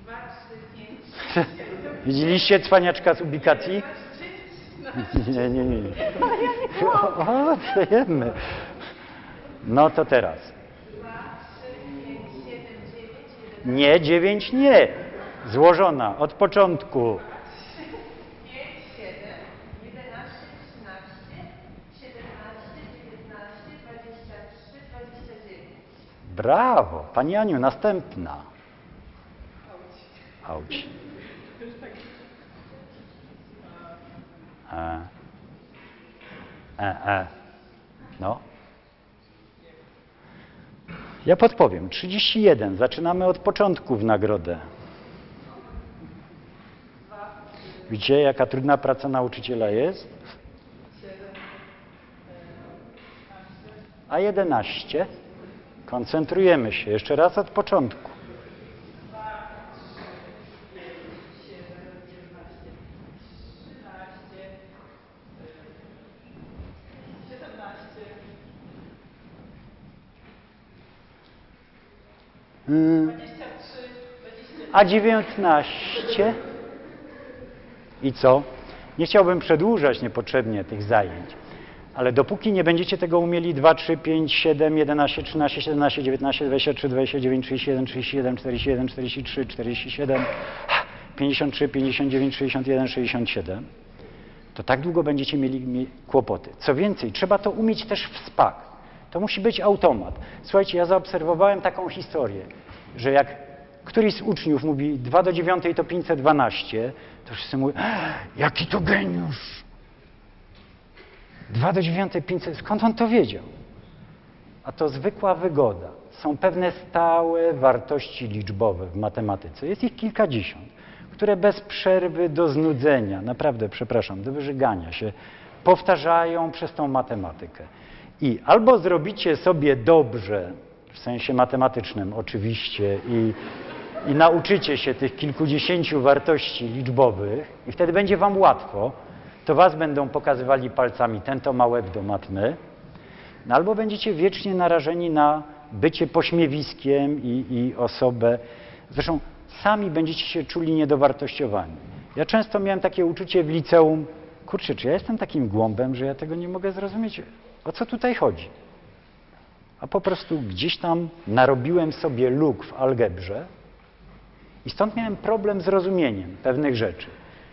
Widzieliście cwaniaczka z ubikacji? Nie, nie, nie. O, dajemy. No to teraz. Nie, dziewięć nie. Złożona od początku. Brawo. Pani Aniu, następna. Auć. E. E, e. No. Ja podpowiem. trzydzieści jeden. Zaczynamy od początku w nagrodę. Widzicie, jaka trudna praca nauczyciela jest? A jedenaście. Koncentrujemy się. Jeszcze raz od początku. Hmm. A dziewiętnaście? I co? Nie chciałbym przedłużać niepotrzebnie tych zajęć, ale dopóki nie będziecie tego umieli dwa, trzy, pięć, siedem, jedenaście, trzynaście, siedemnaście, dziewiętnaście, dwadzieścia trzy, dwadzieścia dziewięć, trzydzieści jeden, trzydzieści jeden, czterdzieści jeden, czterdzieści trzy, czterdzieści siedem, pięćdziesiąt trzy, pięćdziesiąt dziewięć, sześćdziesiąt jeden, sześćdziesiąt siedem, to tak długo będziecie mieli kłopoty. Co więcej, trzeba to umieć też w spak. To musi być automat. Słuchajcie, ja zaobserwowałem taką historię, że jak któryś z uczniów mówi dwa do dziewiątej to pięćset dwanaście, to wszyscy mówią, jaki to geniusz! dwa do dziewiątej pięćset, skąd on to wiedział? A to zwykła wygoda. Są pewne stałe wartości liczbowe w matematyce. Jest ich kilkadziesiąt, które bez przerwy do znudzenia, naprawdę, przepraszam, do wyżygania się, powtarzają przez tą matematykę. I albo zrobicie sobie dobrze, w sensie matematycznym oczywiście, i, i nauczycie się tych kilkudziesięciu wartości liczbowych i wtedy będzie wam łatwo, to was będą pokazywali palcami, ten to ma łeb do matmy, no albo będziecie wiecznie narażeni na bycie pośmiewiskiem i, i osobę. Zresztą sami będziecie się czuli niedowartościowani. Ja często miałem takie uczucie w liceum, kurczę, czy ja jestem takim głąbem, że ja tego nie mogę zrozumieć? O co tutaj chodzi? A po prostu gdzieś tam narobiłem sobie luk w algebrze i stąd miałem problem z rozumieniem pewnych rzeczy.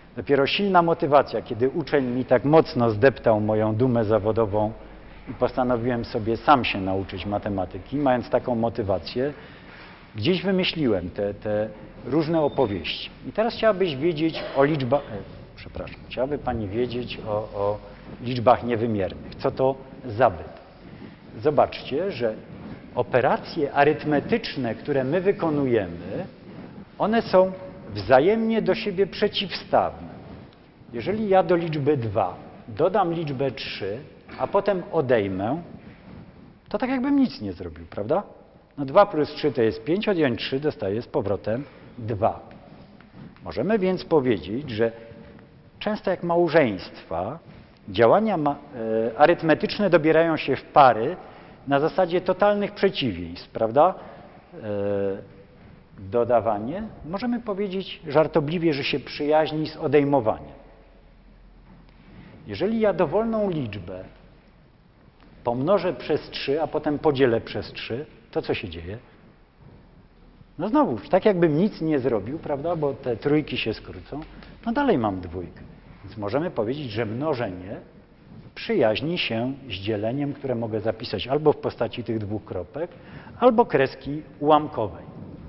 Dopiero silna motywacja, kiedy uczeń mi tak mocno zdeptał moją dumę zawodową i postanowiłem sobie sam się nauczyć matematyki, mając taką motywację, gdzieś wymyśliłem te, te różne opowieści. I teraz chciałabyś wiedzieć o liczbach, e, przepraszam, chciałaby Pani wiedzieć o, o liczbach niewymiernych. Co to za byt? Zobaczcie, że operacje arytmetyczne, które my wykonujemy, one są wzajemnie do siebie przeciwstawne. Jeżeli ja do liczby dwa dodam liczbę trzy, a potem odejmę, to tak jakbym nic nie zrobił, prawda? No dwa plus trzy to jest pięć, odjąć trzy dostaję z powrotem dwa. Możemy więc powiedzieć, że często jak małżeństwa, działania ma, e, arytmetyczne dobierają się w pary na zasadzie totalnych przeciwieństw, prawda? E, dodawanie, możemy powiedzieć żartobliwie, że się przyjaźni z odejmowaniem. Jeżeli ja dowolną liczbę pomnożę przez trzy, a potem podzielę przez trzy, to co się dzieje? No znowuż, tak jakbym nic nie zrobił, prawda, bo te trójki się skrócą, no dalej mam dwójkę. Więc możemy powiedzieć, że mnożenie przyjaźni się z dzieleniem, które mogę zapisać albo w postaci tych dwóch kropek, albo kreski ułamkowej.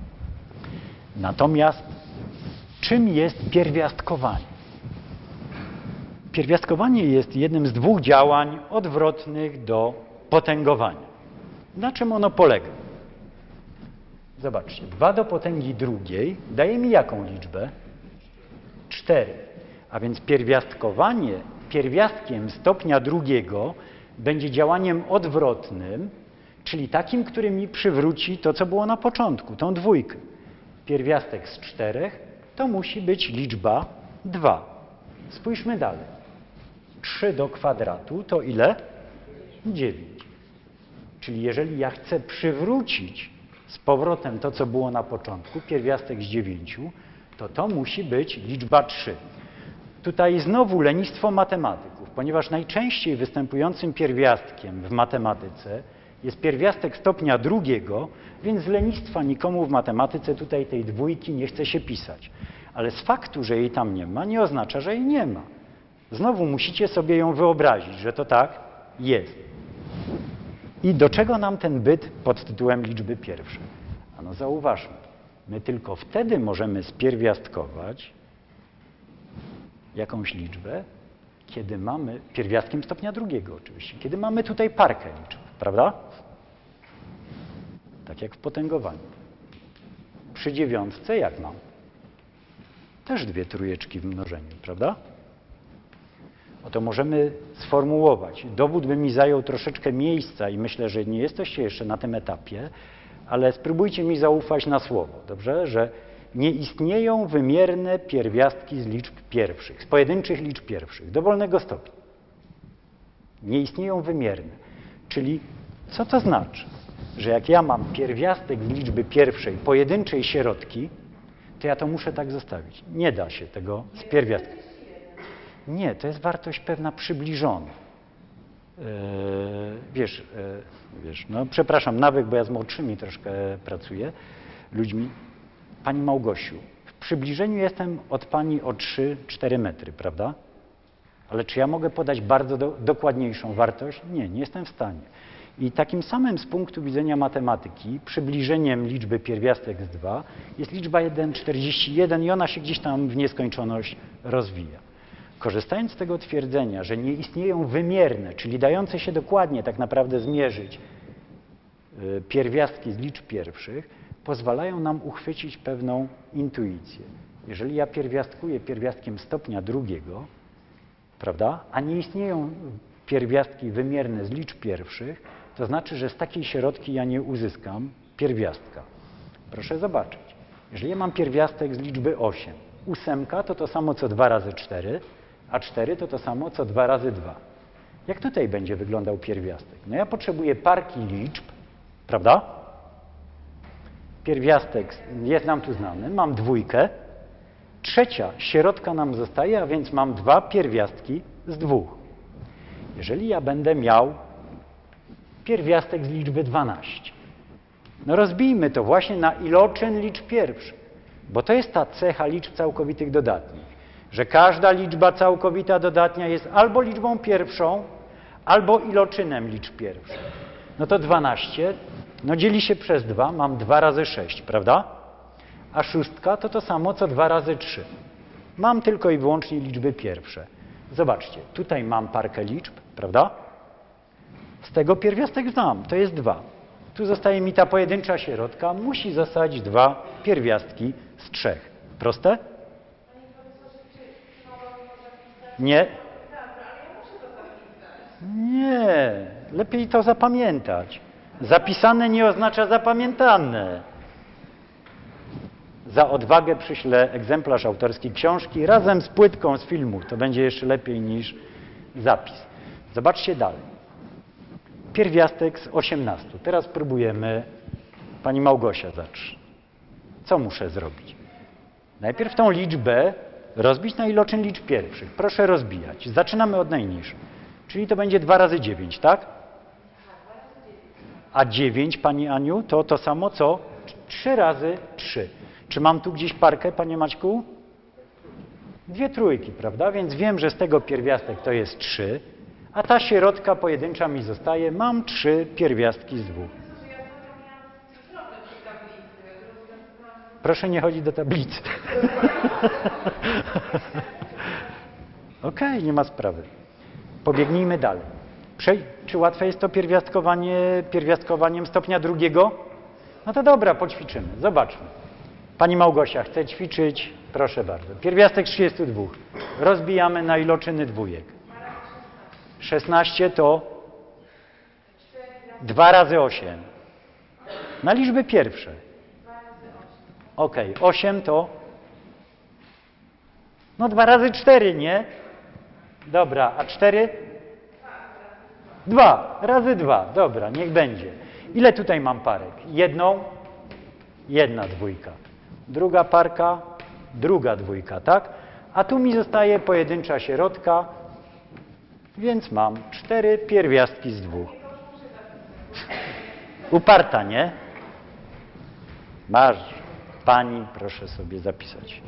Natomiast czym jest pierwiastkowanie? Pierwiastkowanie jest jednym z dwóch działań odwrotnych do potęgowania. Na czym ono polega? Zobaczcie, dwa do potęgi drugiej daje mi jaką liczbę? cztery. A więc pierwiastkowanie pierwiastkiem stopnia drugiego będzie działaniem odwrotnym, czyli takim, który mi przywróci to, co było na początku, tą dwójkę. Pierwiastek z czterech to musi być liczba dwa. Spójrzmy dalej. trzy do kwadratu to ile? dziewięć. Czyli jeżeli ja chcę przywrócić z powrotem to, co było na początku, pierwiastek z dziewięciu, to to musi być liczba trzy. Tutaj znowu lenistwo matematyków, ponieważ najczęściej występującym pierwiastkiem w matematyce jest pierwiastek stopnia drugiego, więc z lenistwa nikomu w matematyce tutaj tej dwójki nie chce się pisać. Ale z faktu, że jej tam nie ma, nie oznacza, że jej nie ma. Znowu musicie sobie ją wyobrazić, że to tak jest. I do czego nam ten byt pod tytułem liczby pierwsze? Ano zauważmy, my tylko wtedy możemy spierwiastkować jakąś liczbę, kiedy mamy, pierwiastkiem stopnia drugiego oczywiście, kiedy mamy tutaj parkę liczb, prawda? Tak jak w potęgowaniu. Przy dziewiątce jak mam? Też dwie trójeczki w mnożeniu, prawda? Oto możemy sformułować. Dowód by mi zajął troszeczkę miejsca i myślę, że nie jesteście jeszcze na tym etapie, ale spróbujcie mi zaufać na słowo, dobrze? Że nie istnieją wymierne pierwiastki z liczb pierwszych, z pojedynczych liczb pierwszych, dowolnego stopnia. Nie istnieją wymierne. Czyli co to znaczy? Że jak ja mam pierwiastek z liczby pierwszej, pojedynczej środki, to ja to muszę tak zostawić. Nie da się tego z pierwiastkiem. Nie, to jest wartość pewna przybliżona. Yy, wiesz, yy, wiesz, no przepraszam, nawyk, bo ja z młodszymi troszkę pracuję, ludźmi. Pani Małgosiu, w przybliżeniu jestem od Pani o trzy cztery metry, prawda? Ale czy ja mogę podać bardzo do, dokładniejszą wartość? Nie, nie jestem w stanie. I takim samym z punktu widzenia matematyki przybliżeniem liczby pierwiastek z dwa jest liczba jeden przecinek czterdzieści jeden i ona się gdzieś tam w nieskończoność rozwija. Korzystając z tego twierdzenia, że nie istnieją wymierne, czyli dające się dokładnie tak naprawdę zmierzyć pierwiastki z liczb pierwszych, pozwalają nam uchwycić pewną intuicję. Jeżeli ja pierwiastkuję pierwiastkiem stopnia drugiego, prawda, a nie istnieją pierwiastki wymierne z liczb pierwszych, to znaczy, że z takiej środki ja nie uzyskam pierwiastka. Proszę zobaczyć. Jeżeli ja mam pierwiastek z liczby osiem, ósemka to to samo co dwa razy cztery, a cztery to to samo co dwa razy dwa. Jak tutaj będzie wyglądał pierwiastek? No ja potrzebuję parki liczb, prawda? Pierwiastek jest nam tu znany, mam dwójkę, trzecia środka nam zostaje, a więc mam dwa pierwiastki z dwóch. Jeżeli ja będę miał pierwiastek z liczby dwanaście, no rozbijmy to właśnie na iloczyn liczb pierwszych, bo to jest ta cecha liczb całkowitych dodatnich. że każda liczba całkowita dodatnia jest albo liczbą pierwszą, albo iloczynem liczb pierwszych. No to dwanaście, no dzieli się przez dwa, mam dwa razy sześć, prawda? A szóstka to to samo, co dwa razy trzy. Mam tylko i wyłącznie liczby pierwsze. Zobaczcie, tutaj mam parkę liczb, prawda? Z tego pierwiastek znam, to jest dwa. Tu zostaje mi ta pojedyncza środka, musi zostać dwa pierwiastki z trzech. Proste? Nie. Nie, lepiej to zapamiętać. Zapisane nie oznacza zapamiętane. Za odwagę przyślę egzemplarz autorski książki razem z płytką z filmu. To będzie jeszcze lepiej niż zapis. Zobaczcie dalej. Pierwiastek z osiemnastu. Teraz próbujemy. Pani Małgosia zacznie. Co muszę zrobić? Najpierw tą liczbę rozbić na iloczyn liczb pierwszych. Proszę rozbijać. Zaczynamy od najniższej. Czyli to będzie dwa razy dziewięć, tak? A dziewięć, Pani Aniu, to to samo co trzy razy trzy. Czy mam tu gdzieś parkę, Panie Maćku? Dwie trójki, prawda? Więc wiem, że z tego pierwiastek to jest trzy, a ta środka pojedyncza mi zostaje. Mam trzy pierwiastki z dwóch. Proszę nie chodzić do tablicy. Okej, okay, nie ma sprawy. Pobiegnijmy dalej. Przej Czy łatwe jest to pierwiastkowanie pierwiastkowaniem stopnia drugiego? No to dobra, poćwiczymy. Zobaczmy. Pani Małgosia chce ćwiczyć? Proszę bardzo. Pierwiastek z trzydziestu dwóch. Rozbijamy na iloczyny dwójek. szesnaście to dwa razy osiem. Na liczby pierwsze. Ok, osiem to no dwa razy cztery, nie? Dobra, a cztery? dwa razy dwa. Dobra, niech będzie. Ile tutaj mam parek? Jedną? Jedna dwójka. Druga parka? Druga dwójka, tak? A tu mi zostaje pojedyncza środka, więc mam cztery pierwiastki z dwóch. Uparta, nie? Masz, pani, proszę sobie zapisać.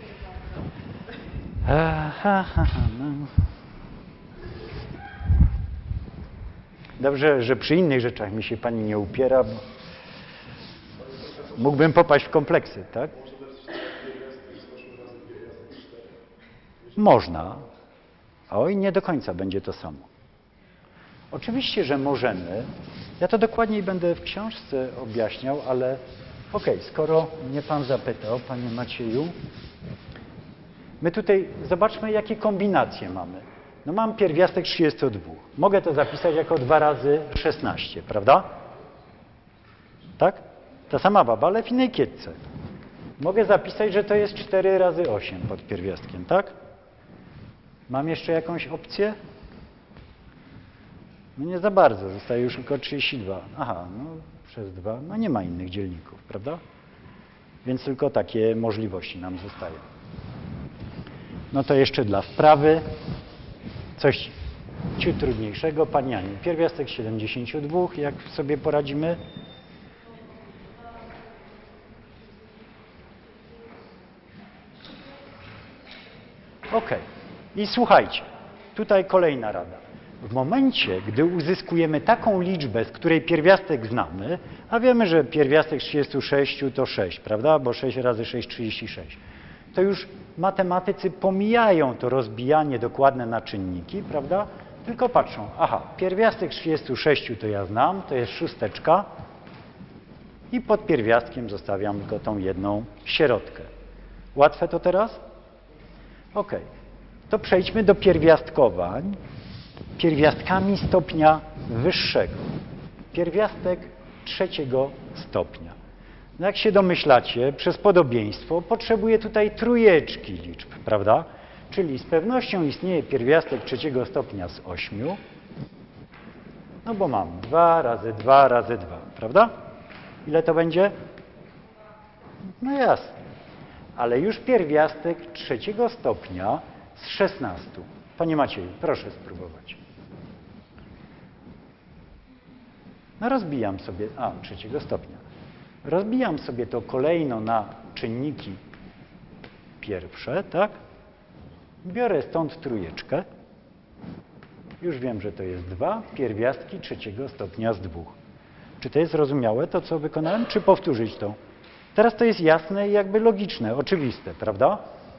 Aha, aha, no. Dobrze, że przy innych rzeczach mi się pani nie upiera, bo mógłbym popaść w kompleksy, tak? Można. Oj, nie do końca będzie to samo. Oczywiście, że możemy. Ja to dokładniej będę w książce objaśniał, ale okej, okay, skoro mnie pan zapytał, panie Macieju, my tutaj zobaczmy, jakie kombinacje mamy. No mam pierwiastek trzydziestu dwóch. Mogę to zapisać jako dwa razy szesnaście, prawda? Tak? Ta sama baba, ale w innej kietce. Mogę zapisać, że to jest cztery razy osiem pod pierwiastkiem, tak? Mam jeszcze jakąś opcję? No nie za bardzo, zostaje już tylko trzydzieści dwa. Aha, no przez dwa, no nie ma innych dzielników, prawda? Więc tylko takie możliwości nam zostają. No to jeszcze dla wprawy coś ciut trudniejszego. Pani Aniu, pierwiastek siedemdziesięciu dwóch, jak sobie poradzimy? Ok. I słuchajcie, tutaj kolejna rada. W momencie, gdy uzyskujemy taką liczbę, z której pierwiastek znamy, a wiemy, że pierwiastek z trzydziestu sześciu to sześć, prawda? Bo sześć razy sześć, trzydzieści sześć. To już matematycy pomijają to rozbijanie dokładne na czynniki, prawda? Tylko patrzą, aha, pierwiastek z trzydziestu sześciu to ja znam, to jest szósteczka i pod pierwiastkiem zostawiam tylko tą jedną środkę. Łatwe to teraz? Ok. To przejdźmy do pierwiastkowań pierwiastkami stopnia wyższego. Pierwiastek trzeciego stopnia. No jak się domyślacie, przez podobieństwo potrzebuję tutaj trójeczki liczb, prawda? Czyli z pewnością istnieje pierwiastek trzeciego stopnia z ośmiu, no bo mam dwa razy dwa razy dwa, prawda? Ile to będzie? No jasne. Ale już pierwiastek trzeciego stopnia z szesnastu. Panie Macieju, proszę spróbować. No rozbijam sobie, a trzeciego stopnia. Rozbijam sobie to kolejno na czynniki pierwsze, tak? Biorę stąd trójeczkę. Już wiem, że to jest dwa pierwiastki trzeciego stopnia z dwóch. Czy to jest zrozumiałe, to co wykonałem, czy powtórzyć to? Teraz to jest jasne i jakby logiczne, oczywiste, prawda?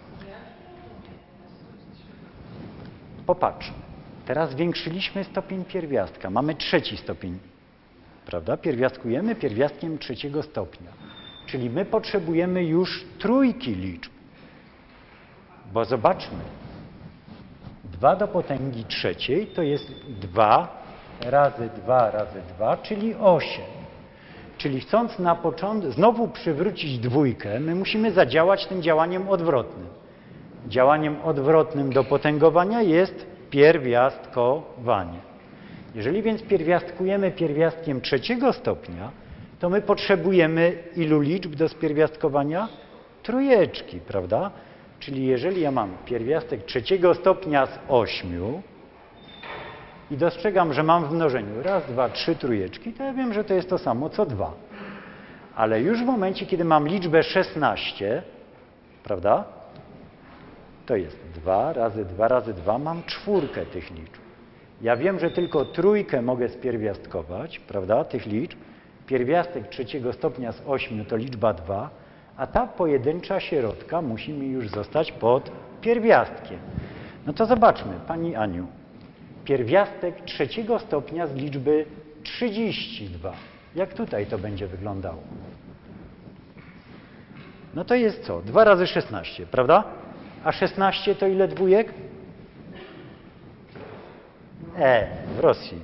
Popatrz. Teraz zwiększyliśmy stopień pierwiastka. Mamy trzeci stopień, prawda? Pierwiastkujemy pierwiastkiem trzeciego stopnia. Czyli my potrzebujemy już trójki liczb. Bo zobaczmy. dwa do potęgi trzeciej to jest dwa razy dwa razy dwa, czyli osiem. Czyli chcąc na początku znowu przywrócić dwójkę, my musimy zadziałać tym działaniem odwrotnym. Działaniem odwrotnym do potęgowania jest pierwiastkowanie. Jeżeli więc pierwiastkujemy pierwiastkiem trzeciego stopnia, to my potrzebujemy ilu liczb do spierwiastkowania? Trójeczki, prawda? Czyli jeżeli ja mam pierwiastek trzeciego stopnia z ośmiu i dostrzegam, że mam w mnożeniu raz, dwa, trzy trójeczki, to ja wiem, że to jest to samo co dwa. Ale już w momencie, kiedy mam liczbę szesnaście, prawda? To jest dwa razy dwa razy dwa, mam czwórkę tych liczb. Ja wiem, że tylko trójkę mogę spierwiastkować, prawda, tych liczb. Pierwiastek trzeciego stopnia z ośmiu to liczba dwa, a ta pojedyncza środka musi mi już zostać pod pierwiastkiem. No to zobaczmy, Pani Aniu. Pierwiastek trzeciego stopnia z liczby trzydzieści dwa. Jak tutaj to będzie wyglądało? No to jest co? dwa razy szesnaście, prawda? A szesnaście to ile dwójek? E, w Rosji.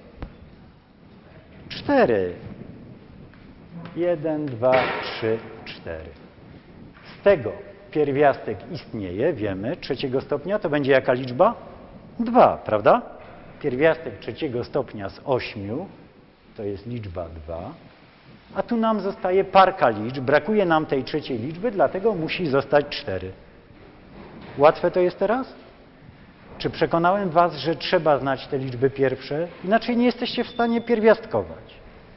cztery. jeden, dwa, trzy, cztery. Z tego pierwiastek istnieje, wiemy, trzeciego stopnia to będzie jaka liczba? dwa, prawda? Pierwiastek trzeciego stopnia z ośmiu to jest liczba dwa, a tu nam zostaje parka liczb, brakuje nam tej trzeciej liczby, dlatego musi zostać cztery. Łatwe to jest teraz? Czy przekonałem Was, że trzeba znać te liczby pierwsze? Inaczej nie jesteście w stanie pierwiastkować.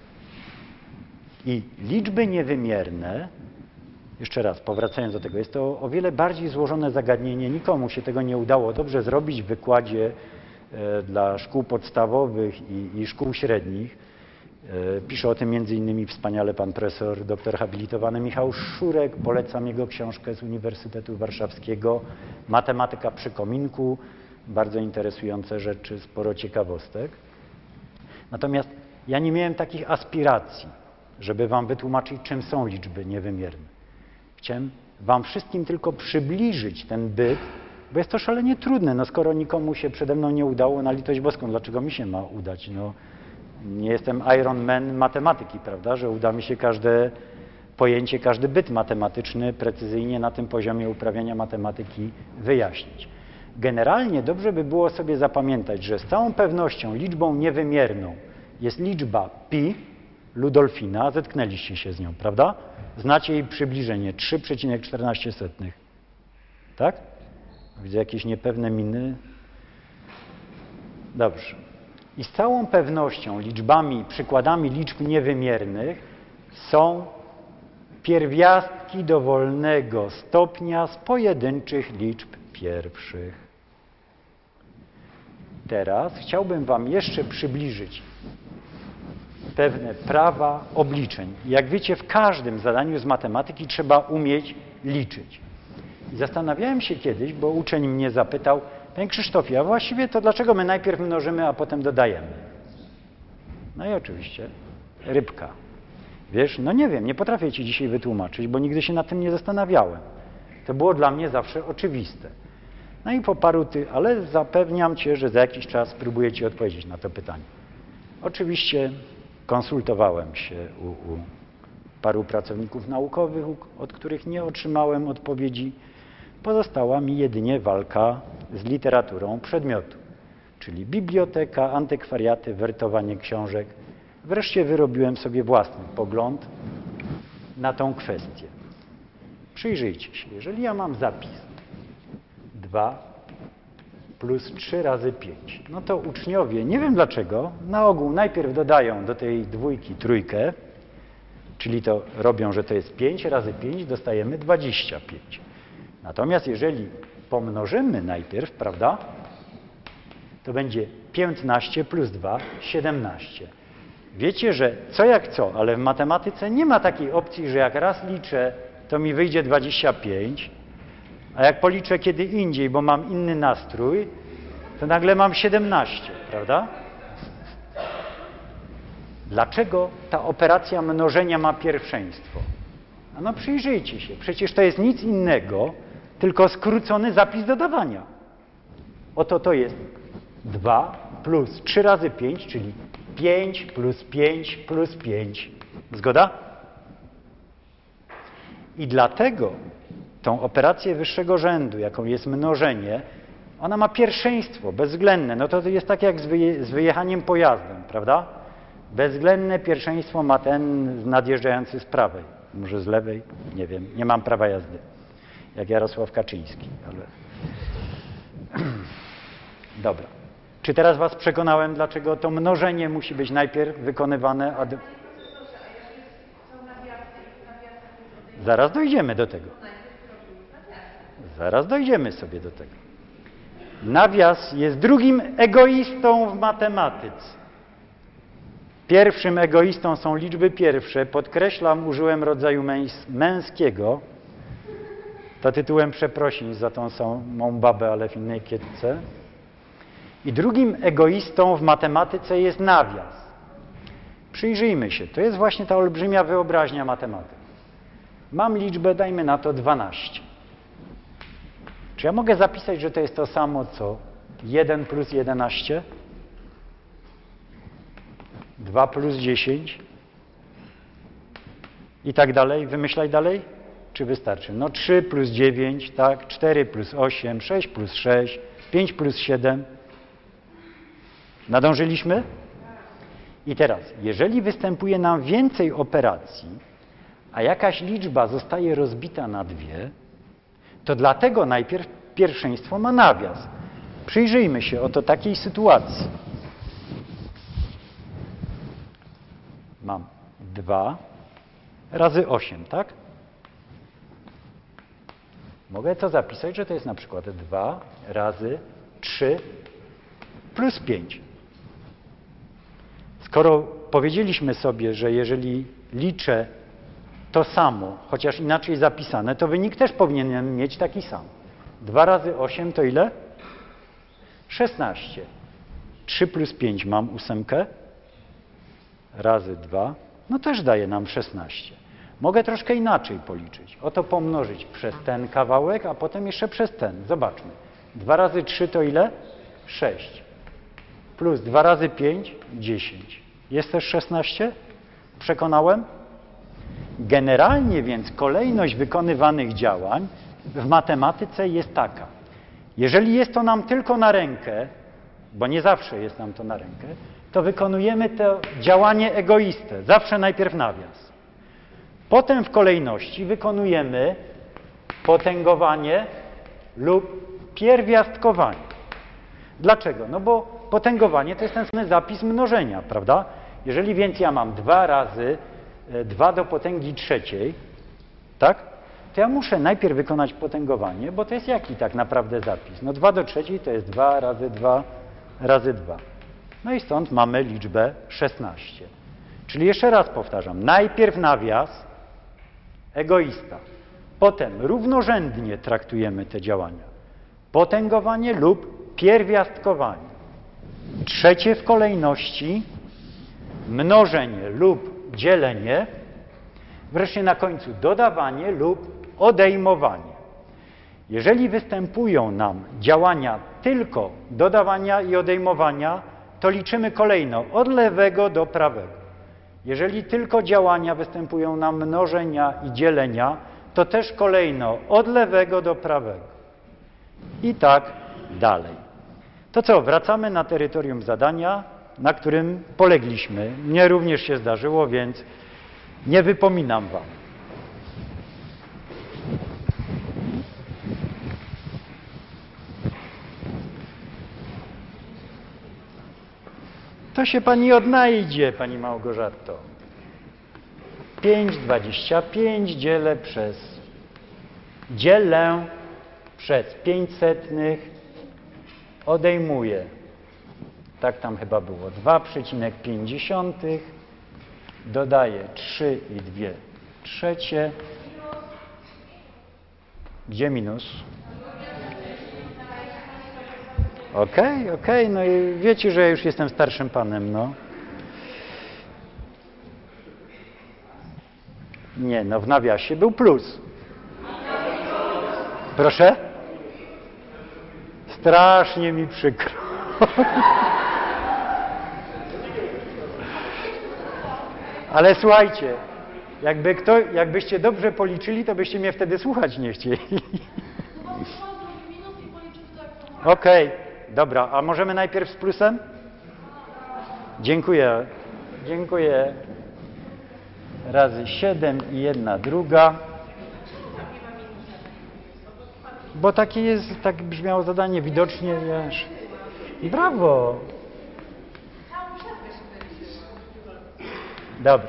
I liczby niewymierne, jeszcze raz powracając do tego, jest to o wiele bardziej złożone zagadnienie. Nikomu się tego nie udało dobrze zrobić w wykładzie e, dla szkół podstawowych i, i szkół średnich. E, pisze o tym między innymi wspaniale pan profesor doktor habilitowany Michał Szurek. Polecam jego książkę z Uniwersytetu Warszawskiego Matematyka przy kominku. Bardzo interesujące rzeczy, sporo ciekawostek. Natomiast ja nie miałem takich aspiracji, żeby Wam wytłumaczyć, czym są liczby niewymierne. Chciałem Wam wszystkim tylko przybliżyć ten byt, bo jest to szalenie trudne. No skoro nikomu się przede mną nie udało, na litość boską, dlaczego mi się ma udać? No, nie jestem Iron Man matematyki, prawda, że uda mi się każde pojęcie, każdy byt matematyczny precyzyjnie na tym poziomie uprawiania matematyki wyjaśnić. Generalnie dobrze by było sobie zapamiętać, że z całą pewnością liczbą niewymierną jest liczba pi Ludolfina, zetknęliście się z nią, prawda? Znacie jej przybliżenie, trzy przecinek czternaście setnych. Tak? Widzę jakieś niepewne miny. Dobrze. I z całą pewnością liczbami, przykładami liczb niewymiernych są pierwiastki dowolnego stopnia z pojedynczych liczb pierwszych. Teraz chciałbym Wam jeszcze przybliżyć pewne prawa obliczeń. Jak wiecie, w każdym zadaniu z matematyki trzeba umieć liczyć. I zastanawiałem się kiedyś, bo uczeń mnie zapytał: Panie Krzysztofie, a właściwie to dlaczego my najpierw mnożymy, a potem dodajemy? No i oczywiście rybka. Wiesz, no nie wiem, nie potrafię Ci dzisiaj wytłumaczyć, bo nigdy się nad tym nie zastanawiałem. To było dla mnie zawsze oczywiste. No i po paru ty, ale zapewniam Cię, że za jakiś czas spróbuję Ci odpowiedzieć na to pytanie. Oczywiście konsultowałem się u, u paru pracowników naukowych, od których nie otrzymałem odpowiedzi. Pozostała mi jedynie walka z literaturą przedmiotu, czyli biblioteka, antykwariaty, wertowanie książek. Wreszcie wyrobiłem sobie własny pogląd na tą kwestię. Przyjrzyjcie się, jeżeli ja mam zapis dwa plus trzy razy pięć, no to uczniowie, nie wiem dlaczego, na ogół najpierw dodają do tej dwójki trójkę, czyli to robią, że to jest pięć razy pięć, dostajemy dwadzieścia pięć. Natomiast jeżeli pomnożymy najpierw, prawda? To będzie piętnaście plus dwa, siedemnaście. Wiecie, że co jak co, ale w matematyce nie ma takiej opcji, że jak raz liczę, to mi wyjdzie dwadzieścia pięć, a jak policzę kiedy indziej, bo mam inny nastrój, to nagle mam siedemnaście, prawda? Dlaczego ta operacja mnożenia ma pierwszeństwo? A no przyjrzyjcie się, przecież to jest nic innego, tylko skrócony zapis dodawania. Oto to jest dwa plus trzy razy pięć, czyli pięć plus pięć plus pięć. Zgoda? I dlatego tą operację wyższego rzędu, jaką jest mnożenie, ona ma pierwszeństwo bezwzględne. No to jest tak jak z, wyje z wyjechaniem pojazdem, prawda? Bezwzględne pierwszeństwo ma ten nadjeżdżający z prawej. Może z lewej? Nie wiem. Nie mam prawa jazdy. Jak Jarosław Kaczyński. Ale... Dobra. Czy teraz was przekonałem, dlaczego to mnożenie musi być najpierw wykonywane? A... Zaraz dojdziemy do tego. Zaraz dojdziemy sobie do tego. Nawias jest drugim egoistą w matematyce. Pierwszym egoistą są liczby pierwsze. Podkreślam, użyłem rodzaju męs męskiego. To tytułem przeprosin za tą samą babę, ale w innej kietce. I drugim egoistą w matematyce jest nawias. Przyjrzyjmy się. To jest właśnie ta olbrzymia wyobraźnia matematyki. Mam liczbę, dajmy na to dwanaście. Czy ja mogę zapisać, że to jest to samo, co jeden plus jedenaście? dwa plus dziesięć? I tak dalej? Wymyślaj dalej? Czy wystarczy? No trzy plus dziewięć, tak? cztery plus osiem, sześć plus sześć, pięć plus siedem. Nadążyliśmy? I teraz, jeżeli występuje nam więcej operacji, a jakaś liczba zostaje rozbita na dwie, to dlatego najpierw pierwszeństwo ma nawias. Przyjrzyjmy się oto takiej sytuacji. Mam dwa razy osiem, tak? Mogę to zapisać, że to jest na przykład dwa razy trzy plus pięć. Skoro powiedzieliśmy sobie, że jeżeli liczę to samo, chociaż inaczej zapisane, to wynik też powinienem mieć taki sam. dwa razy osiem to ile? szesnaście. trzy plus pięć mam ósemkę. Razy dwa, no też daje nam szesnaście. Mogę troszkę inaczej policzyć. Oto pomnożyć przez ten kawałek, a potem jeszcze przez ten. Zobaczmy. dwa razy trzy to ile? sześć. Plus dwa razy pięć, dziesięć. Jest też szesnaście? Przekonałem? Generalnie więc kolejność wykonywanych działań w matematyce jest taka. Jeżeli jest to nam tylko na rękę, bo nie zawsze jest nam to na rękę, to wykonujemy to działanie egoistę. Zawsze najpierw nawias. Potem w kolejności wykonujemy potęgowanie lub pierwiastkowanie. Dlaczego? No bo potęgowanie to jest ten sam zapis mnożenia, prawda? Jeżeli więc ja mam dwa razy dwa do potęgi trzeciej, tak? To ja muszę najpierw wykonać potęgowanie, bo to jest jaki tak naprawdę zapis? No dwa do trzeciej to jest dwa razy dwa razy dwa. No i stąd mamy liczbę szesnaście. Czyli jeszcze raz powtarzam, najpierw nawias, egoista. Potem równorzędnie traktujemy te działania. Potęgowanie lub pierwiastkowanie. Trzecie w kolejności mnożenie lub dzielenie. Wreszcie na końcu dodawanie lub odejmowanie. Jeżeli występują nam działania tylko dodawania i odejmowania, to liczymy kolejno od lewego do prawego. Jeżeli tylko działania występują nam mnożenia i dzielenia, to też kolejno od lewego do prawego. I tak dalej. To co, wracamy na terytorium zadania, na którym polegliśmy. Mnie również się zdarzyło, więc nie wypominam wam. To się pani odnajdzie, pani Małgorzato. pięć, dwadzieścia pięć dzielę przez... Dzielę przez pięć setnych odejmuję, tak tam chyba było, dwa przecinek pięć, dodaję trzy i dwie trzecie. Gdzie minus? Okej, okay, okej, okay. No i wiecie, że ja już jestem starszym panem, no. Nie, no w nawiasie był plus. Proszę? Strasznie mi przykro. Ale słuchajcie, jakby kto, jakbyście dobrze policzyli, to byście mnie wtedy słuchać nie chcieli. Okej, okay, dobra, a możemy najpierw z plusem? Dziękuję, dziękuję. Razy siedem i jedna druga. Bo takie jest, tak brzmiało zadanie, widocznie, wiesz. Brawo! Dobra.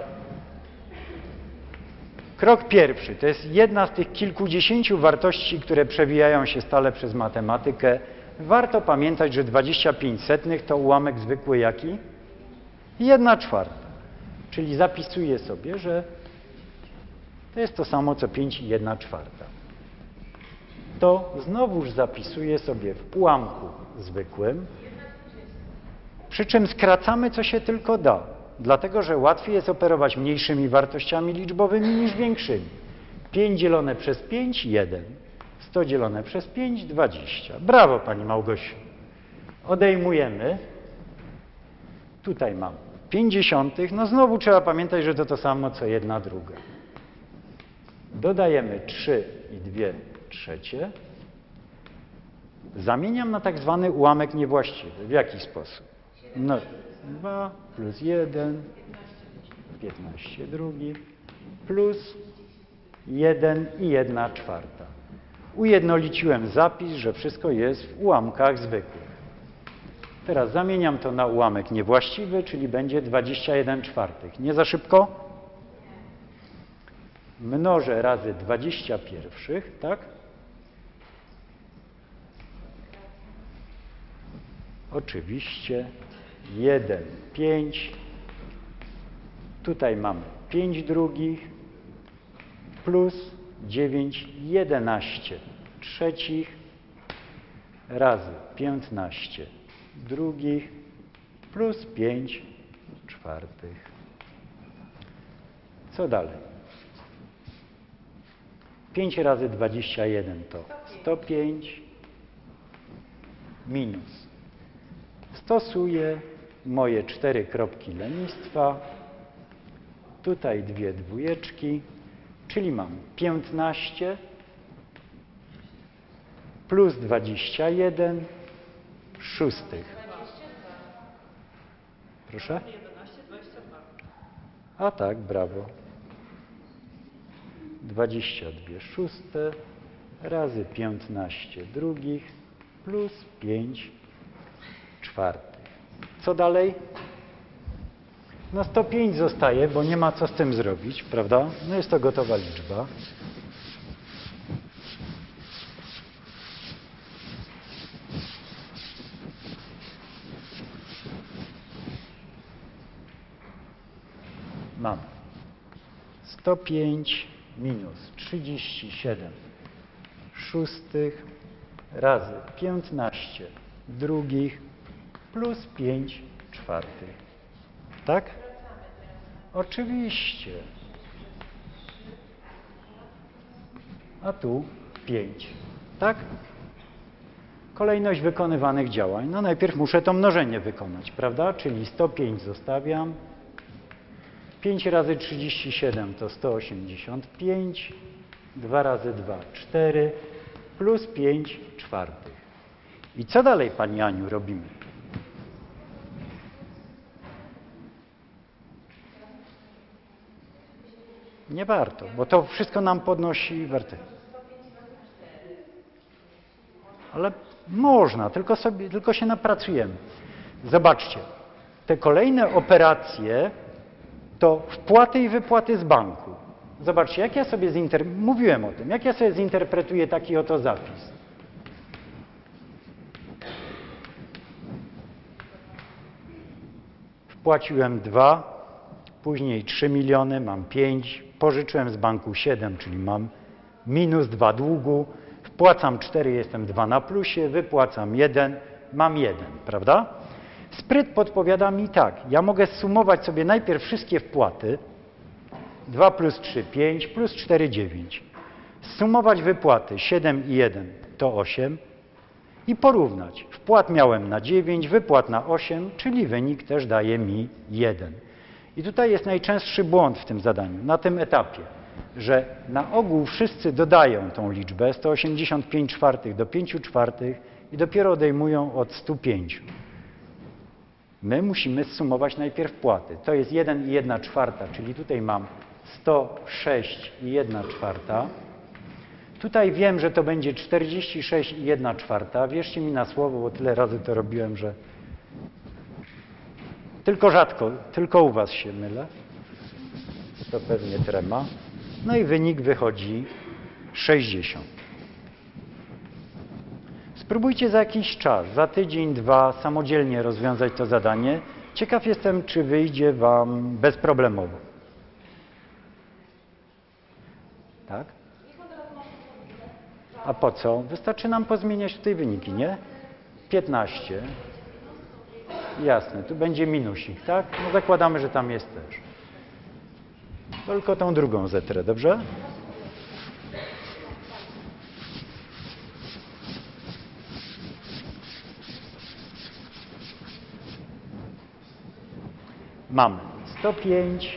Krok pierwszy. To jest jedna z tych kilkudziesięciu wartości, które przewijają się stale przez matematykę. Warto pamiętać, że dwadzieścia pięć setnych to ułamek zwykły jaki? jedna czwarta. Czyli zapisuję sobie, że to jest to samo, co pięć i jedna czwarta. To znowuż zapisuję sobie w ułamku zwykłym, przy czym skracamy, co się tylko da, dlatego że łatwiej jest operować mniejszymi wartościami liczbowymi niż większymi. pięć dzielone przez pięć, jeden. sto dzielone przez pięć, dwadzieścia. Brawo, pani Małgosiu. Odejmujemy. Tutaj mam pięćdziesiątych. No znowu trzeba pamiętać, że to to samo, co jedna druga. Dodajemy trzy i dwie trzecie. Zamieniam na tak zwany ułamek niewłaściwy. W jaki sposób? No, dwa plus jeden, piętnaście drugi, plus jeden i jedna czwarta. Ujednoliciłem zapis, że wszystko jest w ułamkach zwykłych. Teraz zamieniam to na ułamek niewłaściwy, czyli będzie dwadzieścia jeden czwartych. Nie za szybko? Mnożę razy dwadzieścia pierwszych, tak? Oczywiście jeden, pięć. Tutaj mamy pięć drugich plus dziewięć, jedenaście trzecich razy piętnaście drugich plus pięć czwartych. Co dalej? pięć razy dwadzieścia jeden to sto pięć minus. Stosuję moje cztery kropki lenistwa, tutaj dwie dwójeczki, czyli mam piętnaście plus dwadzieścia jeden szóstych. Proszę? A tak, brawo. dwadzieścia dwa szóste razy piętnaście drugich plus pięć czwartych. Co dalej? No sto pięć zostaje, bo nie ma co z tym zrobić, prawda? No jest to gotowa liczba. Mam sto pięć minus trzydzieści siedem szóstych razy piętnaście drugich plus pięć czwartych. Tak? Oczywiście. A tu pięć. Tak? Kolejność wykonywanych działań. No najpierw muszę to mnożenie wykonać, prawda? Czyli sto pięć zostawiam. pięć razy trzydzieści siedem to sto osiemdziesiąt pięć. dwa razy dwa, cztery. Plus pięć czwartych. I co dalej, pani Aniu, robimy? Nie warto, bo to wszystko nam podnosi wartość. Ale można, tylko, sobie, tylko się napracujemy. Zobaczcie, te kolejne operacje to wpłaty i wypłaty z banku. Zobaczcie, jak ja sobie zinter... mówiłem o tym, jak ja sobie zinterpretuję taki oto zapis. Wpłaciłem dwa, później trzy miliony, mam pięć, pożyczyłem z banku siedem, czyli mam minus dwa długu, wpłacam cztery, jestem dwa na plusie, wypłacam jeden, mam jeden, prawda? Spryt podpowiada mi tak, ja mogę zsumować sobie najpierw wszystkie wpłaty, dwa plus trzy, pięć, plus cztery, dziewięć. Zsumować wypłaty, siedem i jeden to osiem i porównać. Wpłat miałem na dziewięć, wypłat na osiem, czyli wynik też daje mi jeden. I tutaj jest najczęstszy błąd w tym zadaniu, na tym etapie, że na ogół wszyscy dodają tą liczbę sto osiemdziesiąt pięć czwartych do pięć czwartych i dopiero odejmują od stu pięciu. My musimy zsumować najpierw wpłaty. To jest jeden i jedna czwarta, czyli tutaj mam sto sześć i jedna czwarta. Tutaj wiem, że to będzie czterdzieści sześć i jedna czwarta. Wierzcie mi na słowo, bo tyle razy to robiłem, że tylko rzadko, tylko u was się mylę. To pewnie trema. No i wynik wychodzi sześćdziesiąt. Spróbujcie za jakiś czas, za tydzień, dwa, samodzielnie rozwiązać to zadanie. Ciekaw jestem, czy wyjdzie wam bezproblemowo. Tak? A po co? Wystarczy nam pozmieniać tutaj wyniki, nie? piętnaście. Jasne, tu będzie minusik, tak? No zakładamy, że tam jest też. Tylko tą drugą zetrę, dobrze? Mamy sto pięć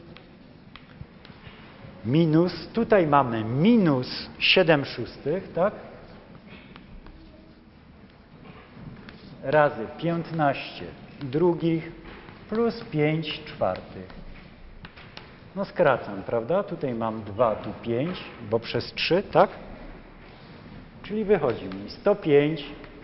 minus, tutaj mamy minus siedem szóstych, tak? Razy piętnaście drugich plus pięć czwartych. No skracam, prawda? Tutaj mam dwa, tu pięć, bo przez trzy, tak? Czyli wychodzi mi sto pięć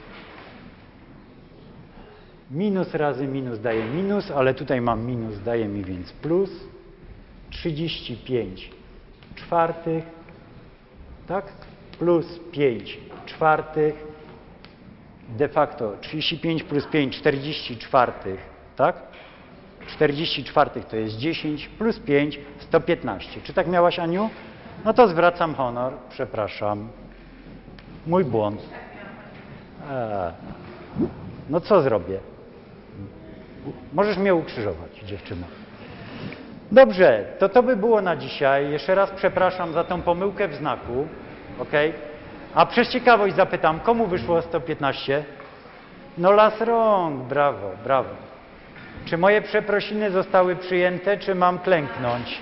minus razy minus daje minus, ale tutaj mam minus, daje mi więc plus trzydzieści pięć czwartych, tak? Plus pięć czwartych, de facto trzydzieści pięć plus pięć, czterdzieści czwartych, tak? czterdzieści czwartych to jest dziesięć, plus pięć, sto piętnaście. Czy tak miałaś, Aniu? No to zwracam honor, przepraszam. Mój błąd. Eee. No co zrobię? Możesz mnie ukrzyżować, dziewczyno. Dobrze, to to by było na dzisiaj. Jeszcze raz przepraszam za tą pomyłkę w znaku. Ok? A przez ciekawość zapytam, komu wyszło sto piętnaście? No las rąk, brawo, brawo. Czy moje przeprosiny zostały przyjęte, czy mam klęknąć?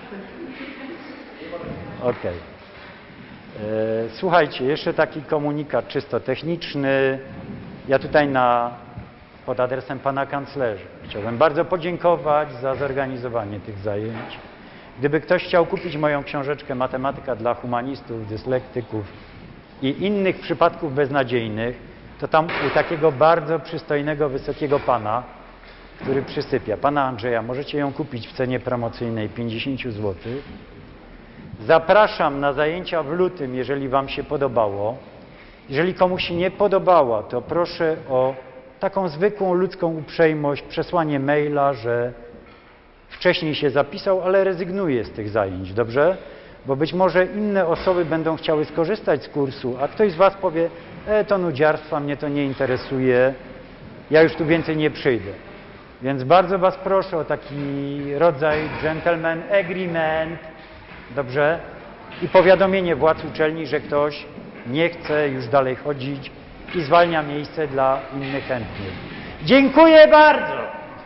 Ok. E, słuchajcie, jeszcze taki komunikat czysto techniczny. Ja tutaj na, pod adresem pana kanclerza chciałbym bardzo podziękować za zorganizowanie tych zajęć. Gdyby ktoś chciał kupić moją książeczkę Matematyka dla humanistów, dyslektyków i innych przypadków beznadziejnych, to tam u takiego bardzo przystojnego, wysokiego pana, który przysypia, pana Andrzeja, możecie ją kupić w cenie promocyjnej pięćdziesiąt złotych. Zapraszam na zajęcia w lutym, jeżeli wam się podobało. Jeżeli komuś się nie podobała, to proszę o taką zwykłą ludzką uprzejmość, przesłanie maila, że wcześniej się zapisał, ale rezygnuje z tych zajęć, dobrze? Bo być może inne osoby będą chciały skorzystać z kursu, a ktoś z was powie, e, to nudziarstwa, mnie to nie interesuje, ja już tu więcej nie przyjdę. Więc bardzo was proszę o taki rodzaj gentleman agreement, dobrze? I powiadomienie władz uczelni, że ktoś nie chce już dalej chodzić i zwalnia miejsce dla innych chętnych. Dziękuję bardzo!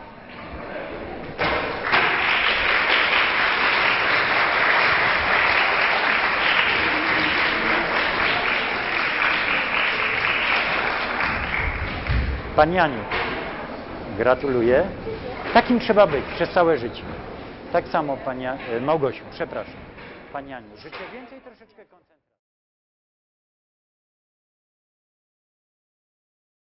Pani Aniu, gratuluję. Takim trzeba być przez całe życie. Tak samo Pani Małgosiu, przepraszam. Pani Aniu, życzę więcej troszeczkę koncentracji.